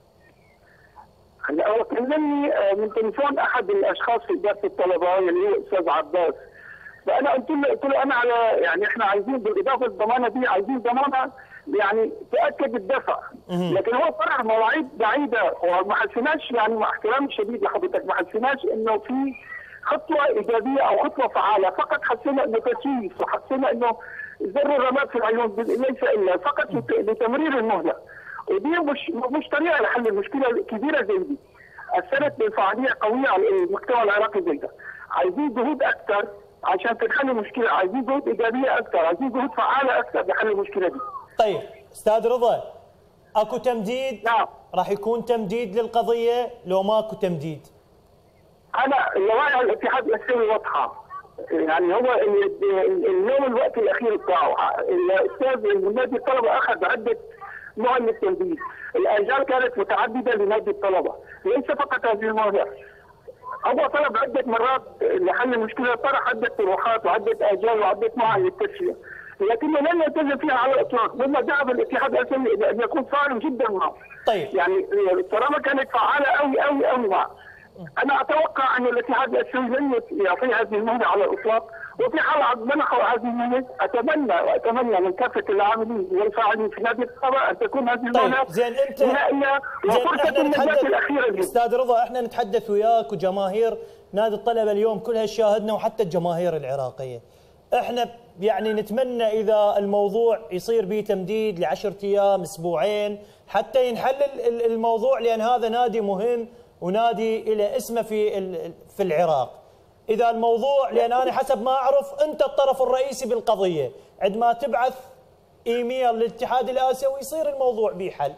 هلا هو كلمني من تليفون احد الاشخاص في اداره الطلبه اللي هو الاستاذ عباس، فانا قلت له انا على يعني احنا عايزين بالاضافه للضمانه دي عايزين ضمانه يعني تاكد الدفع، لكن هو طرح مواعيد بعيده وما حسيناش، يعني مع احترامي الشديد لحضرتك ما حسيناش انه في خطوه ايجابيه او خطوه فعاله، فقط حسينا انه تسويف وحسينا انه زر الرماد في العيون ليس الا فقط لتمرير المهله، ودي مش طريقه لحل المشكله الكبيره زي دي. اثرت بفعاليه قويه على المجتمع العراقي زي ده. عايزين جهود اكثر عشان تنحل المشكله، عايزين جهود ايجابيه اكثر، عايزين جهود فعاله اكثر لحل المشكله دي. طيب استاذ رضا، اكو تمديد؟ نعم. راح يكون تمديد للقضيه لو ماكو تمديد؟ انا لوائح الاتحاد الاسيوي واضحه، يعني هو اليوم الوقت الاخير بتاعه الاستاذ نادي الطلبه اخذ عده نوع من التمديد، الاجال كانت متعدده لنادي الطلبه، ليس فقط هذه المواضيع. هو طلب عده مرات لحل المشكله، طرح عده طروحات وعده اجال وعده معايير للتسويه، لكنه لم يلتزم فيها على الاطلاق، مما دعا بالاتحاد الاسيوي ان يكون صارم جدا معه. طيب يعني الصرامه كانت فعاله قوي قوي قوي معه. انا اتوقع ان الاتحاد الاسيوي لن يعطي هذه المهله على الاطلاق، وفي حال منحوا هذه المهله اتمنى من كافه العاملين والفاعلين في نادي الطلبه ان تكون هذه المهله. طيب زين انت وفرصه النجاة الاخيره دي. استاذ رضا احنا نتحدث وياك وجماهير نادي الطلبه اليوم كلها تشاهدنا وحتى الجماهير العراقيه. احنا يعني نتمنى اذا الموضوع يصير به تمديد ل10 ايام اسبوعين حتى ينحل الموضوع، لان هذا نادي مهم ونادي له اسمه في العراق. اذا الموضوع، لان انا حسب ما اعرف انت الطرف الرئيسي بالقضيه، عندما تبعث ايميل للاتحاد الاسيوي يصير الموضوع به حل.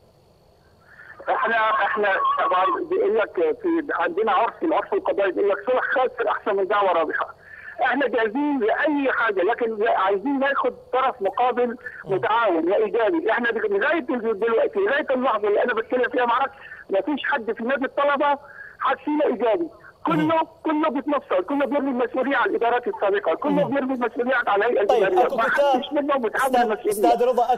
احنا طبعا بيقول لك في عندنا العرف القضائي بيقول لك صلح خاسر احسن من دعوه رابحه. احنا جاهزين لاي حاجه، لكن عايزين ناخذ طرف مقابل متعاون وايجابي. احنا لغايه دلوقتي لغايه اللحظه اللي انا بتكلم فيها معك ما فيش حد في نادي الطلبه حاسين ايجابي، كله بيتنصر، كله بيرمي المسؤوليه على الادارات السابقه، كله بيرمي المسؤوليات على الهيئه الاداريه. طيب اكو كتاب استاذ رضا،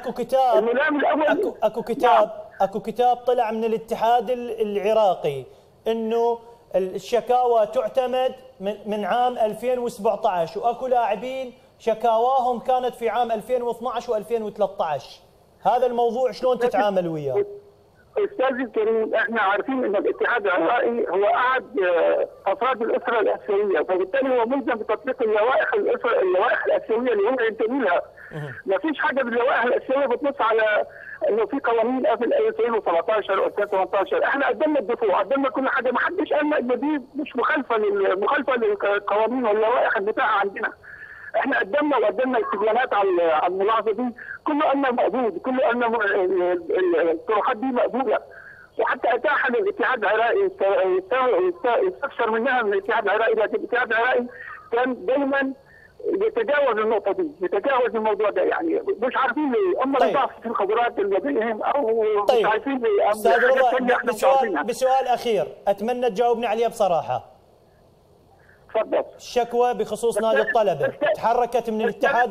اكو كتاب طلع من الاتحاد العراقي انه الشكاوى تعتمد من عام 2017، واكو لاعبين شكاواهم كانت في عام 2012 و2013. هذا الموضوع شلون تتعامل وياه؟ استاذ الكريم، احنا عارفين ان الاتحاد العراقي هو احد افراد الاسره الاسيويه، فبالتالي هو ملزم بتطبيق اللوائح الاسيويه اللي هو ينتمي لها. ما فيش حاجه باللوائح الاسيويه بتنص على انه في قوانين قبل 2017 و 2018. احنا قدمنا الدفوع، قدمنا كل حاجه، ما حدش قال ان دي مش مخالفه للقوانين واللوائح المتاحه عندنا. احنا قدمنا استبيانات على الملاحظه دي، كله قالنا مقبول، كله قالنا الطروحات دي مقبوله، وحتى اتاح للاتحاد العراقي يستفسر منها من الاتحاد العراقي، لكن الاتحاد العراقي كان دايما يتجاوز النقطه دي، يتجاوز الموضوع ده، يعني مش عارفين ليه، اما ضعف في الخبرات اللي لديهم او مش عارفين ليه. استاذ رضا، بسؤال اخير اتمنى تجاوبني عليه بصراحه. تفضل. الشكوى بخصوص نادي الطلبه تحركت من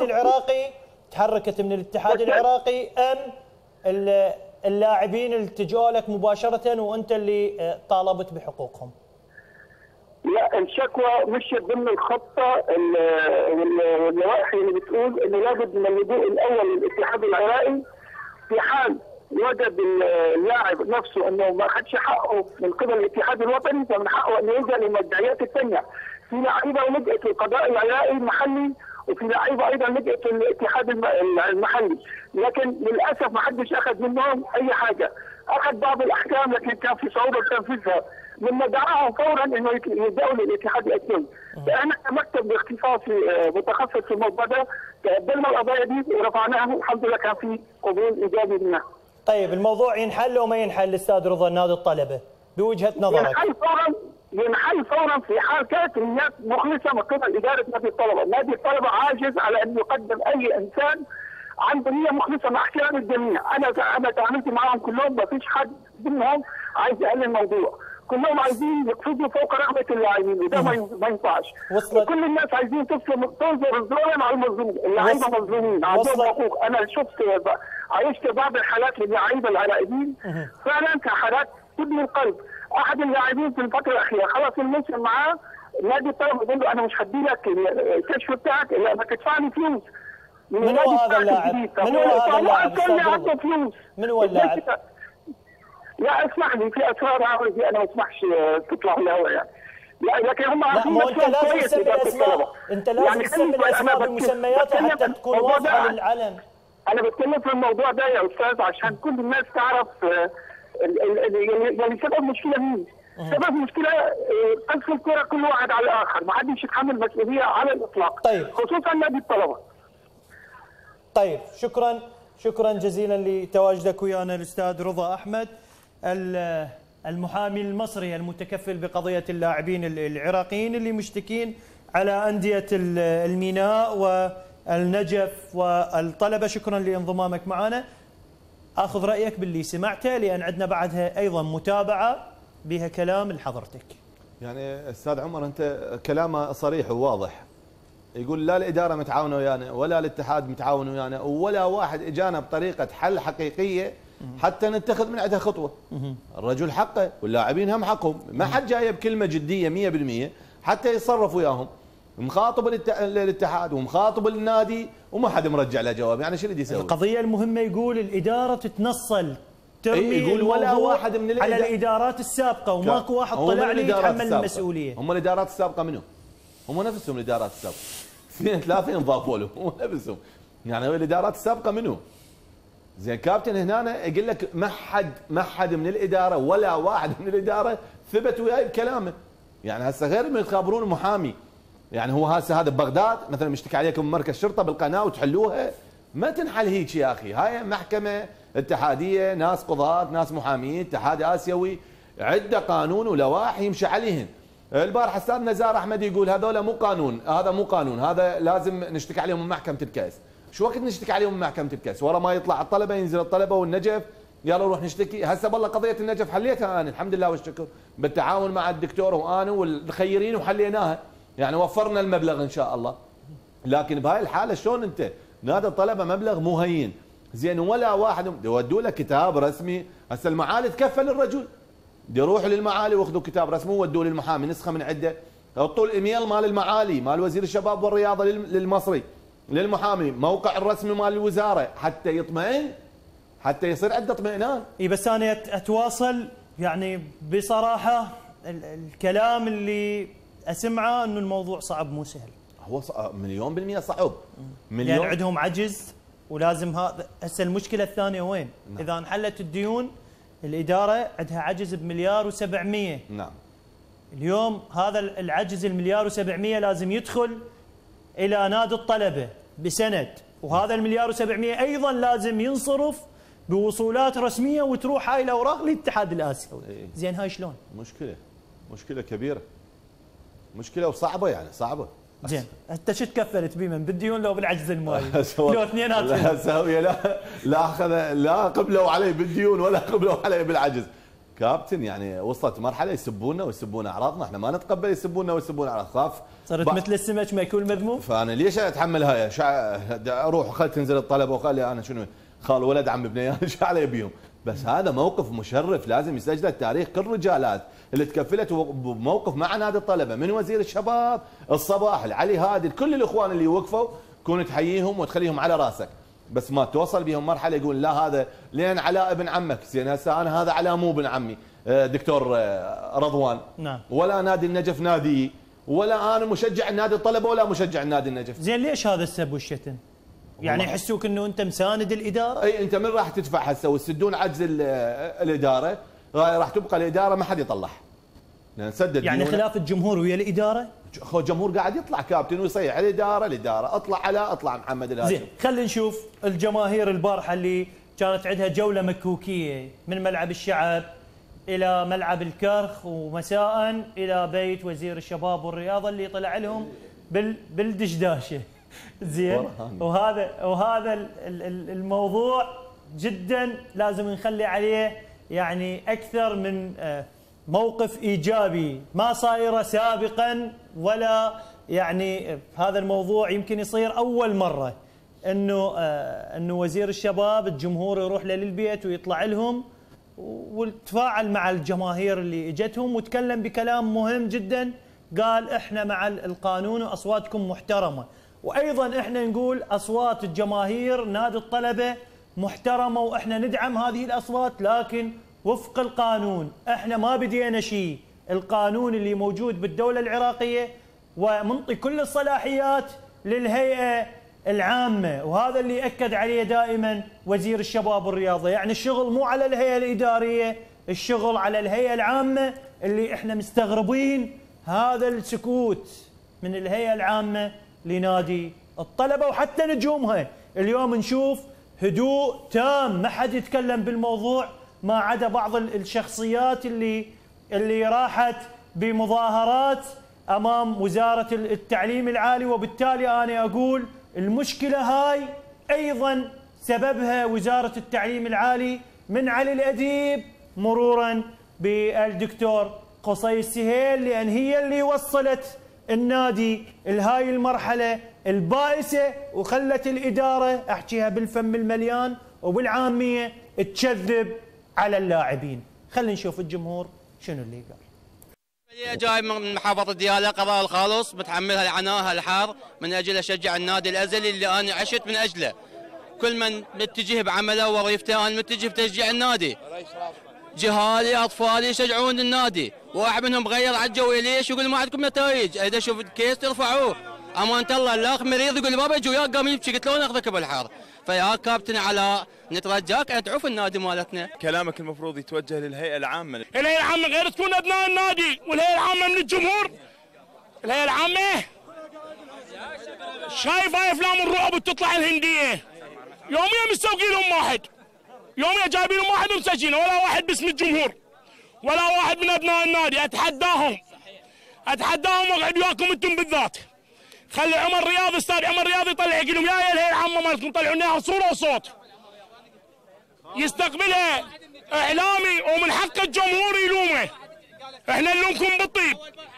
الاتحاد العراقي ام اللاعبين التجوا لك مباشره وانت اللي طالبت بحقوقهم؟ لا، الشكوى مش ضمن الخطه واللوائح اللي بتقول انه لابد من اللجوء الاول للاتحاد العراقي في حال وجد اللاعب نفسه انه ما اخذش حقه من قبل الاتحاد الوطني، فمن حقه انه يلجا للمدعيات الثانيه. في لعيبه لجأت للقضاء العراقي المحلي، وفي لعيبه ايضا لجأت للاتحاد المحلي، لكن للاسف ما حدش اخذ منهم اي حاجه. اخذ بعض الاحكام لكن كان في صعوبه تنفيذها، لما دعاهم فورا انه يلجأوا للاتحاد الاسيوي. احنا كمكتب اختصاصي متخصص في الموضوع ده قدمنا القضايا دي ورفعناها، والحمد لله كان في قبول ايجابي منها. طيب الموضوع ينحل وما ينحل استاذ رضا نادي الطلبه بوجهه نظرك؟ ينحل فورا في حال كانت النيات مخلصه من قبل اداره نادي الطلبه، نادي الطلبه عاجز على ان يقدم اي انسان عنده نيه مخلصه مع احترام الجميع. انا تعاملت معهم كلهم، ما فيش حد منهم عايز يقلل الموضوع، كلهم عايزين يقفزوا فوق رغبه اللاعبين، وده ما ينفعش. وكل الناس عايزين تنظر الظالم على المظلوم، اللعيبه مظلومين عندهم حقوق. انا عايشت بعض الحالات للعيبه العراقيين فعلا كحالات تبني القلب. احد اللاعبين في الفتره الاخيره خلص الموسم معاه، نادي الطلبه بيقول له انا مش هدي لك الكشف بتاعك الا ما تدفعني فلوس. من هو هذا اللاعب؟ من هو اللاعب؟ لا اسمح لي، في اسرار عربي انا ما اسمحش تطلع الهواء يعني. لا لكن هم لا، ما انت لازم تسمي الاسماء، انت لازم تسمي الاسماء بمسمياتها حتى تكون واضحه للعلن. انا بتكلم في الموضوع ده يا استاذ عشان كل الناس تعرف يعني سبب المشكله مين؟ سبب المشكله قذف الكره كل واحد على الاخر، ما حدش يتحمل مسؤوليه على الاطلاق. طيب. خصوصا نادي الطلبه. طيب شكرا جزيلا لتواجدك ويانا الاستاذ رضا احمد، المحامي المصري المتكفل بقضيه اللاعبين العراقيين اللي مشتكين على انديه الميناء والنجف والطلبه. شكرا لانضمامك معنا. اخذ رايك باللي سمعته، لان عندنا بعدها ايضا متابعه بها كلام لحضرتك. يعني استاذ عمر انت كلامه صريح وواضح، يقول لا الاداره متعاونه ويانا ولا الاتحاد متعاون ويانا ولا واحد اجانا بطريقه حل حقيقيه حتى نتخذ من عندها خطوه. الرجل حقه واللاعبين هم حقهم، ما حد جايه بكلمه جديه 100% حتى يتصرف وياهم. مخاطب الاتحاد ومخاطب النادي وما حد مرجع له جواب، يعني شو اللي يسوي؟ القضيه المهمه يقول الاداره تتنصل، ترمي يقول ولا واحد من على الادارات السابقه وماكو واحد طلع لي يتحمل المسؤوليه. هم الادارات السابقه منو؟ هم نفسهم الادارات السابقه. 2 ضافوا له هم نفسهم. يعني الادارات السابقه منو؟ زين كابتن هنا يقول لك ما حد من الاداره ولا واحد من الاداره ثبت وياي بكلامه. يعني هسه غير ما يخابرون محامي، يعني هو هسه هذا ببغداد مثلا مشتكي عليكم مركز شرطه بالقناه وتحلوها، ما تنحل هيك يا اخي. هاي محكمه اتحاديه، ناس قضاة، ناس محامين، اتحاد اسيوي، عده قانون ولوائح يمشي عليهن. البارح استاذ نزار احمد يقول هذول مو قانون، هذا مو قانون، هذا لازم نشتكي عليهم من محكمه الكاس. شو وقت نشتكي عليهم من محكمه الكاس؟ ورا ما يطلع الطلبه ينزل الطلبه والنجف يلا نروح نشتكي. هسه والله قضيه النجف حليتها انا الحمد لله والشكر بالتعاون مع الدكتور وانا والخيرين وحليناها، يعني وفرنا المبلغ ان شاء الله. لكن بهاي الحاله شلون انت نادي الطلبه مبلغ مو هين زين، ولا واحد يودوا له كتاب رسمي. هسه المعالي تكفل الرجل، يروحوا للمعالي وياخذوا كتاب رسمي وودوه للمحامي نسخه من عنده، حطوا الايميل مال المعالي مال وزير الشباب والرياضه للمصري للمحامي، موقع الرسمي مال الوزاره حتى يطمئن، حتى يصير عنده اطمئنان. اي بس انا اتواصل يعني بصراحه الكلام اللي اسمعه انه الموضوع صعب مو سهل. هو مليون بالمية صعب، مليون. يعني عندهم عجز ولازم هذا. هسه المشكله الثانيه وين؟ نعم. اذا انحلت الديون الاداره عندها عجز بمليار و700. نعم. اليوم هذا العجز المليار و700 لازم يدخل الى نادي الطلبه بسند، وهذا المليار و700 ايضا لازم ينصرف بوصولات رسميه وتروح هاي الاوراق للاتحاد الاسيوي. زين هاي شلون؟ مشكله كبيره، مشكله وصعبه يعني صعبه. زين انت شو تكفلت بمن؟ بالديون لو بالعجز المالي؟ لو اثنيناتهم لا سويه لا اخذ لا قبلوا علي بالديون ولا قبلوا علي بالعجز. كابتن يعني وصلت مرحله يسبونا ويسبون اعراضنا، احنا ما نتقبل يسبونا ويسبون اعراض. خاف صرت مثل السمك ما يكون مذموم. فانا ليش اتحمل هاي؟ اروح وخل تنزل الطلبه وخلي انا شنو خال ولد عم بنيان ايش علي بيهم؟ بس هذا موقف مشرف لازم يسجله التاريخ. كل الرجالات اللي تكفلت بموقف مع نادي الطلبه من وزير الشباب الصباح العلي هادي، كل الاخوان اللي وقفوا كون تحييهم وتخليهم على راسك. بس ما توصل بهم مرحله يقول لا هذا لين علاء ابن عمك. زين هسه انا هذا علاء مو ابن عمي دكتور رضوان. نعم. ولا نادي النجف نادي، ولا انا مشجع نادي الطلبه ولا مشجع نادي النجف. زين ليش هذا السب والشتم؟ يعني يحسوك انه انت مساند الاداره؟ اي انت من راح تدفع هسه وتسدون عجز الاداره، راح تبقى الاداره ما حد يطلعها. نسدد يعني خلاف الجمهور ويا الاداره؟ هو الجمهور قاعد يطلع كابتن ويصيح الاداره اطلع على اطلع محمد الهاشم. زين خلينا نشوف الجماهير البارحه اللي كانت عندها جوله مكوكيه من ملعب الشعب الى ملعب الكرخ ومساء الى بيت وزير الشباب والرياضه اللي طلع لهم بالدشداشه. زين وهذا الموضوع جدا لازم نخلي عليه يعني اكثر من موقف ايجابي ما صايره سابقا، ولا يعني هذا الموضوع يمكن يصير اول مره انه وزير الشباب الجمهور يروح له للبيت ويطلع لهم وتفاعل مع الجماهير اللي اجتهم وتكلم بكلام مهم جدا. قال احنا مع القانون واصواتكم محترمه، وايضا احنا نقول اصوات الجماهير نادي الطلبه محترمه واحنا ندعم هذه الاصوات، لكن وفق القانون. احنا ما بدينا شيء، القانون اللي موجود بالدوله العراقيه ومنطي كل الصلاحيات للهيئه العامه، وهذا اللي اكد عليه دائما وزير الشباب والرياضه. يعني الشغل مو على الهيئه الاداريه، الشغل على الهيئه العامه، اللي احنا مستغربين هذا السكوت من الهيئه العامه لنادي الطلبه وحتى نجومها. اليوم نشوف هدوء تام، ما حد يتكلم بالموضوع ما عدا بعض الشخصيات اللي راحت بمظاهرات امام وزاره التعليم العالي. وبالتالي انا اقول المشكله هاي ايضا سببها وزاره التعليم العالي من علي الاديب مرورا بالدكتور قصي السهيل، لان هي اللي وصلت النادي لهاي المرحله البائسه وخلت الاداره احكيها بالفم المليان وبالعاميه تكذب على اللاعبين. خلينا نشوف الجمهور شنو اللي قال. جاي من محافظه دياله قضاء الخالص، متحملها العناء الحار من اجل اشجع النادي الازلي اللي انا عشت من اجله. كل من متجه بعمله ووظيفته انا متجه بتشجيع النادي. جهالي اطفالي يشجعون النادي، واحد منهم غير عجوا ليش يقول ما عندكم نتائج، اذا شوف الكيس ترفعوه. امانه الله الاخ مريض يقول بابا اجي وياك قام يبكي، قلت له ناخذك بالحار. فيا كابتن علاء نترجاك ادعو في النادي مالتنا. كلامك المفروض يتوجه للهيئه العامه. الهيئه العامه غير تكون ابناء النادي، والهيئه العامه من الجمهور. الهيئه العامه شايفه افلام الرعب بتطلع الهنديه، يوميا مستوقين لهم واحد، يوميا جايبين لهم واحد ومسجينه، ولا واحد باسم الجمهور ولا واحد من ابناء النادي. اتحداهم واقعد وياكم انتم بالذات. خلي عمر رياض استاذ عمر رياض يطلع يقول لهم يا الهيئه العامه مالتكم طلعوا لنا صوره وصوت. يستقبلها اعلامي ومن حق الجمهور يلومه. احنا نلومكم بالطيب،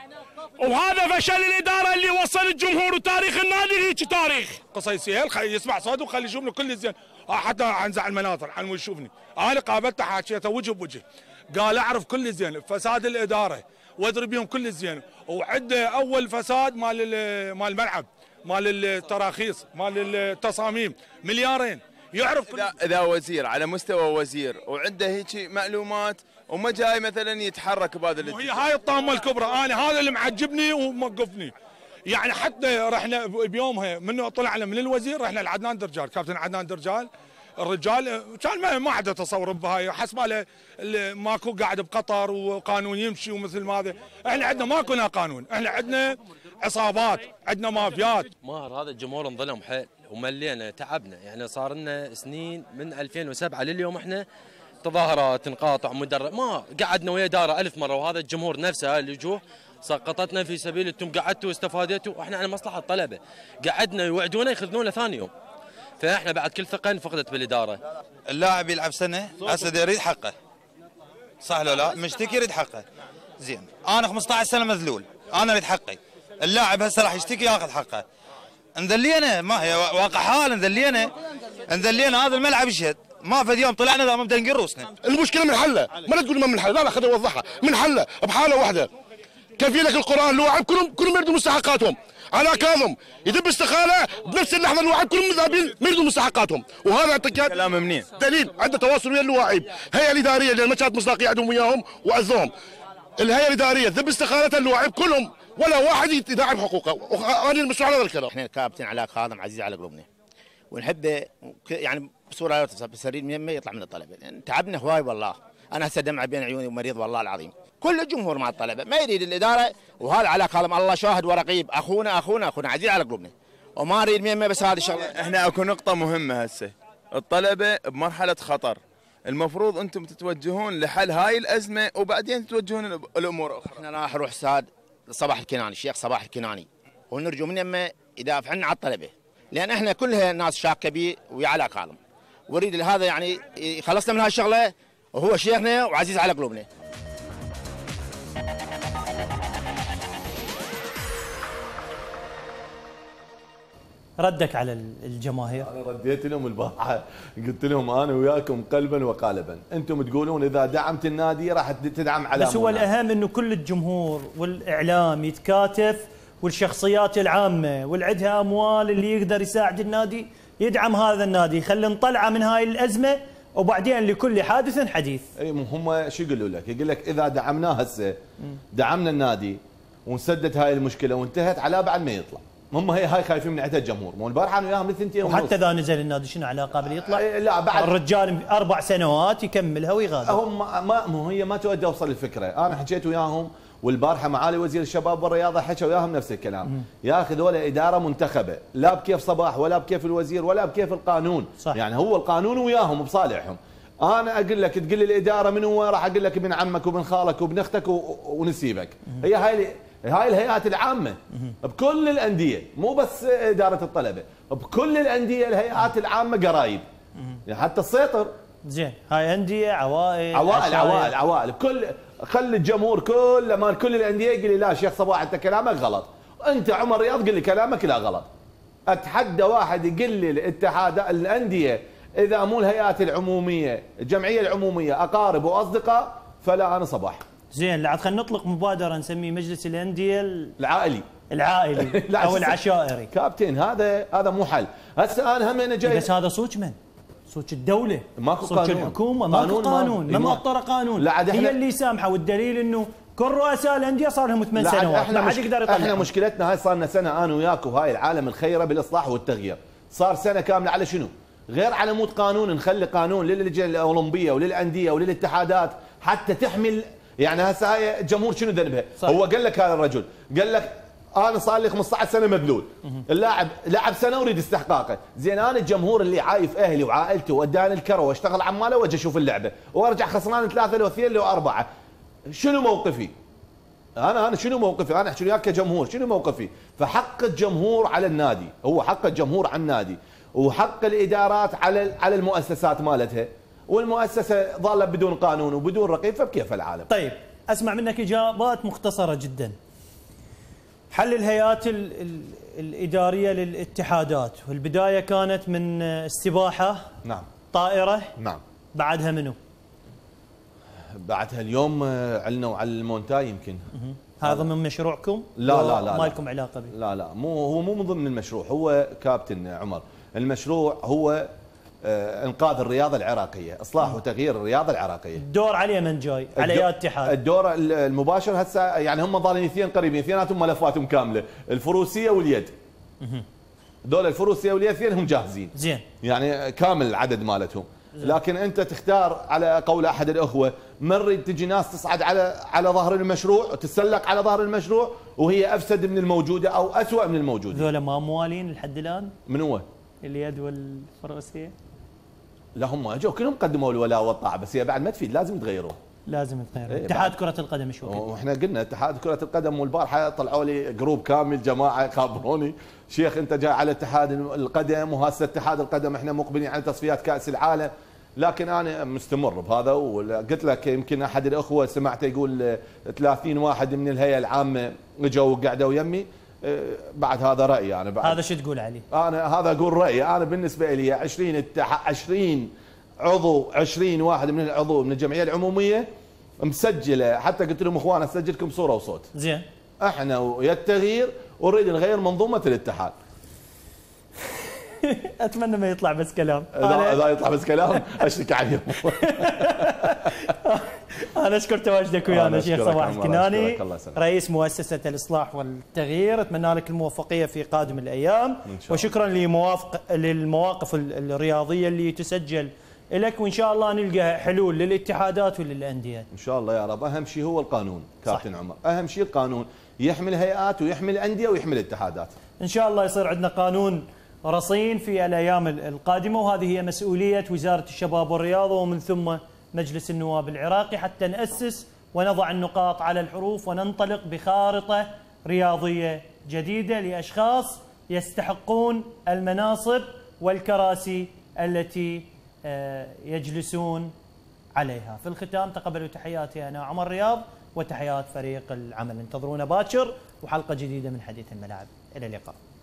وهذا فشل الاداره اللي وصل الجمهور وتاريخ النادي لهيك تاريخ. قصيصي يسمع صوته وخلي يشوفني كل زين، حتى انزع المناظر عن يشوفني. انا قابلته حكيته وجه بوجه، قال اعرف كل زين فساد الاداره وادري بيهم كل زين، وعنده اول فساد مال الملعب، مال التراخيص، مال التصاميم، مليارين يعرف كل. اذا وزير على مستوى وزير وعنده هيك معلومات وما جاي مثلا يتحرك بهذا الاتجاه. وهي هاي الطامه الكبرى، انا هذا اللي معجبني وموقفني. يعني حتى رحنا بيومها من طلعنا من الوزير رحنا لعدنان درجال، كابتن عدنان درجال. الرجال كان ما عنده تصور بهاي، حسب ماكو قاعد بقطر وقانون يمشي ومثل ما هذا. احنا عندنا ماكو قانون، احنا عندنا عصابات، عندنا مافيات. ماهر هذا الجمهور انظلم حيل وملينا تعبنا، يعني صار لنا سنين من 2007 لليوم احنا تظاهرات نقاطع مدرب، ما قعدنا ويا داره 1000 مره، وهذا الجمهور نفسه اللجوء سقطتنا في سبيل انتم قعدتوا واستفادتوا، واحنا على مصلحه الطلبه قعدنا يوعدونا يخذلونا ثاني يوم. فاحنا بعد كل ثقه انفقدت بالاداره. اللاعب يلعب سنه هسه يريد حقه، صح لو لا؟ مشتكي يريد حقه. زين انا 15 سنه مذلول، انا اريد حقي. اللاعب هسه راح يشتكي ياخذ حقه. انذلينا، ما هي واقع حال، انذلينا هذا الملعب يشهد. ما في يوم طلعنا اذا ما بدنا نقر روسنا. المشكله من حله، ما تقول ما من حله، لا خليني اوضحها، من حله بحاله واحده. كفيلك القران الواعب كلهم يردوا مستحقاتهم. على كاظم يدب استقاله بنفس اللحظه الواعب كلهم ذاهبين يردوا مستحقاتهم، وهذا اعتقاد كلام منين؟ دليل عنده تواصل ويا الواعب، الهيئه الاداريه اللي ما كانت مصداقيه عندهم وياهم وعزوهم. الهيئه الاداريه ذب استقالتها الواعب كلهم ولا واحد يداعب حقوقه، وانا المسؤول على هذا الكلام. احنا كابتن علاء كاظم عزيز على قلوبنا ونحبه، يعني بصوره بسرير يمه يطلع من الطلبه، يعني تعبنا هواي والله. انا هسه دمعه بين عيوني ومريض والله العظيم. كل الجمهور مع الطلبه ما يريد الاداره، وهذا علاء كاظم الله شاهد ورقيب، اخونا عزيز على قلوبنا وما نريد يمه. بس هذه الشغله احنا اكو نقطه مهمه هسه، الطلبه بمرحله خطر، المفروض انتم تتوجهون لحل هاي الازمه وبعدين تتوجهون الامور اخرى. احنا راح نروح استاذ صباح الكناني، الشيخ صباح الكناني، ونرجو من يمه يدافع عنا على الطلبه، لان احنا كلها ناس شاكه به ويا علاء كاظم، وريد هذا يعني خلصنا من هاي الشغله، وهو شيخنا وعزيز على قلوبنا. ردك على الجماهير؟ انا رديت لهم البارحه، قلت لهم انا وياكم قلبا وقالبا، انتم تقولون اذا دعمت النادي راح تدعم على بس هو الاهم انه كل الجمهور والاعلام يتكاتف، والشخصيات العامه واللي عندها اموال اللي يقدر يساعد النادي يدعم هذا النادي، خلي نطلعه من هاي الازمه، وبعدين لكل حادث حديث. اي هم شو يقولوا لك؟ يقول لك اذا دعمناه هسه، دعمنا النادي ونسدت هاي المشكله وانتهت على بعد ما يطلع. هم هاي خايفين من عندها الجمهور، مو البارحه انا وياهم ثنتين ونص. وحتى اذا نزل النادي شنو علاقه باليطلع؟ لا بعد الرجال 4 سنوات يكملها ويغادر. هم ما هي ما تودي اوصل الفكره، انا حكيت وياهم والبارحه معالي وزير الشباب والرياضه حكى وياهم نفس الكلام. يا اخي ذولا اداره منتخبه، لا بكيف صباح ولا بكيف الوزير ولا بكيف القانون، صح. يعني هو القانون وياهم بصالحهم. انا اقول لك تقول لي الاداره من هو، راح اقول لك ابن عمك وابن خالك وابن اختك ونسيبك. هي هاي الهيئات العامه بكل الانديه، مو بس اداره الطلبه، بكل الانديه الهيئات العامه قرايب، يعني حتى السيطر. زين هاي انديه عوائل بكل، خلي الجمهور كل الانديه يقول لي لا شيخ صباح انت كلامك غلط، انت عمر رياض قل لي كلامك لا غلط. اتحدى واحد يقول لي الاتحاد الانديه اذا مو الهيئات العموميه الجمعيه العموميه اقارب واصدقاء فلا انا صباح. زين لا خلينا نطلق مبادره نسميه مجلس الانديه العائلي او العشائري. كابتن هذا مو حل. هسه انا هم انا جاي، بس هذا صوت من؟ صوت الدوله، ماكو صوت قانون. الحكومه، ماكو قانون، ما مؤطره قانون، هي اللي سامحه، والدليل انه كل رؤساء الانديه صار لهم 8 سنوات ما حد يقدر يطلع. احنا مشكلتنا هاي صار لنا سنه انا وياك وهاي العالم الخيره بالاصلاح والتغيير، صار سنه كامله على شنو؟ غير على مود قانون، نخلي قانون للجنه الاولمبيه وللانديه وللاتحادات حتى تحمل. يعني هسه هاي الجمهور شنو ذنبها؟ هو قال لك هذا الرجل قال لك انا صار لي 15 سنه مذلول، اللاعب لعب سنه ويريد استحقاقه، زين انا الجمهور اللي عايف اهلي وعائلتي واداني الكره واشتغل عماله واجي اشوف اللعبه وارجع خسران 3 لو 2 لو 4، شنو موقفي؟ انا شنو موقفي؟ انا احكي وياك كجمهور شنو موقفي؟ فحق الجمهور على النادي، هو حق الجمهور على النادي، وحق الادارات على المؤسسات مالتها. والمؤسسه ظاله بدون قانون وبدون رقيب، فبكيف العالم؟ طيب اسمع منك اجابات مختصره جدا. حل الهيئات الاداريه للاتحادات، والبدايه كانت من السباحه، نعم، طائره، نعم، بعدها منو؟ بعدها اليوم علنوا على المونتاي يمكن. هذا من مشروعكم؟ لا ما لكم علاقه به؟ لا هو مو من ضمن المشروع. هو كابتن عمر، المشروع هو انقاذ الرياضه العراقيه، اصلاح وتغيير الرياضه العراقيه. الدور عليه من جاي؟ على يا اتحاد؟ الدور المباشر هسه يعني هم ظالين اثنين قريبين، اثنيناتهم ملفاتهم كامله، الفروسيه واليد. دول الفروسيه واليد اثنين هم جاهزين. زين. يعني كامل العدد مالتهم. لكن انت تختار على قول احد الاخوه، ما نريد تجي ناس تصعد على ظهر المشروع وتتسلق على ظهر المشروع وهي افسد من الموجوده او اسوء من الموجوده. ذولا ما موالين لحد الان؟ من هو؟ اليد والفروسيه؟ لا هم اجوا كلهم قدموا الولاء والطاعه، بس هي بعد ما تفيد، لازم تغيروا. لازم تغيروا. اتحاد كره القدم شو وقت؟ واحنا قلنا اتحاد كره القدم، والبارحه طلعوا لي جروب كامل جماعه خابروني، شيخ انت جاي على اتحاد القدم، وهسه اتحاد القدم احنا مقبلين على تصفيات كاس العالم. لكن انا مستمر بهذا، وقلت لك يمكن احد الاخوه سمعته يقول 30 واحد من الهيئه العامه اجوا وقعدوا يمي. بعد هذا رايي انا. بعد هذا شو تقول عليه؟ انا هذا اقول رايي انا. بالنسبه لي 20 عضو، 20 واحد من العضو من الجمعيه العموميه مسجله، حتى قلت لهم اخوانا اسجلكم صوره وصوت. زين. احنا ويا التغيير ونريد نغير منظومه الاتحاد. اتمنى ما يطلع بس كلام. اذا يطلع بس كلام اشتكي عليهم. انا اشكر تواجدك ويانا شيخ صباح الكناني، رئيس مؤسسه الاصلاح والتغيير. اتمنى لك الموفقيه في قادم الايام، وشكرا للمواقف الرياضيه اللي تسجل لك، وان شاء الله نلقى حلول للاتحادات وللانديه ان شاء الله يا رب. اهم شيء هو القانون كابتن عمر، اهم شيء القانون يحمي الهيئات ويحمي الانديه ويحمي الاتحادات. ان شاء الله يصير عندنا قانون رصين في الايام القادمه، وهذه هي مسؤوليه وزاره الشباب والرياضه ومن ثم مجلس النواب العراقي، حتى نأسس ونضع النقاط على الحروف وننطلق بخارطه رياضيه جديده لاشخاص يستحقون المناصب والكراسي التي يجلسون عليها. في الختام تقبلوا تحياتي انا عمر رياض وتحيات فريق العمل. انتظرونا باكر وحلقه جديده من حديث الملاعب. الى اللقاء.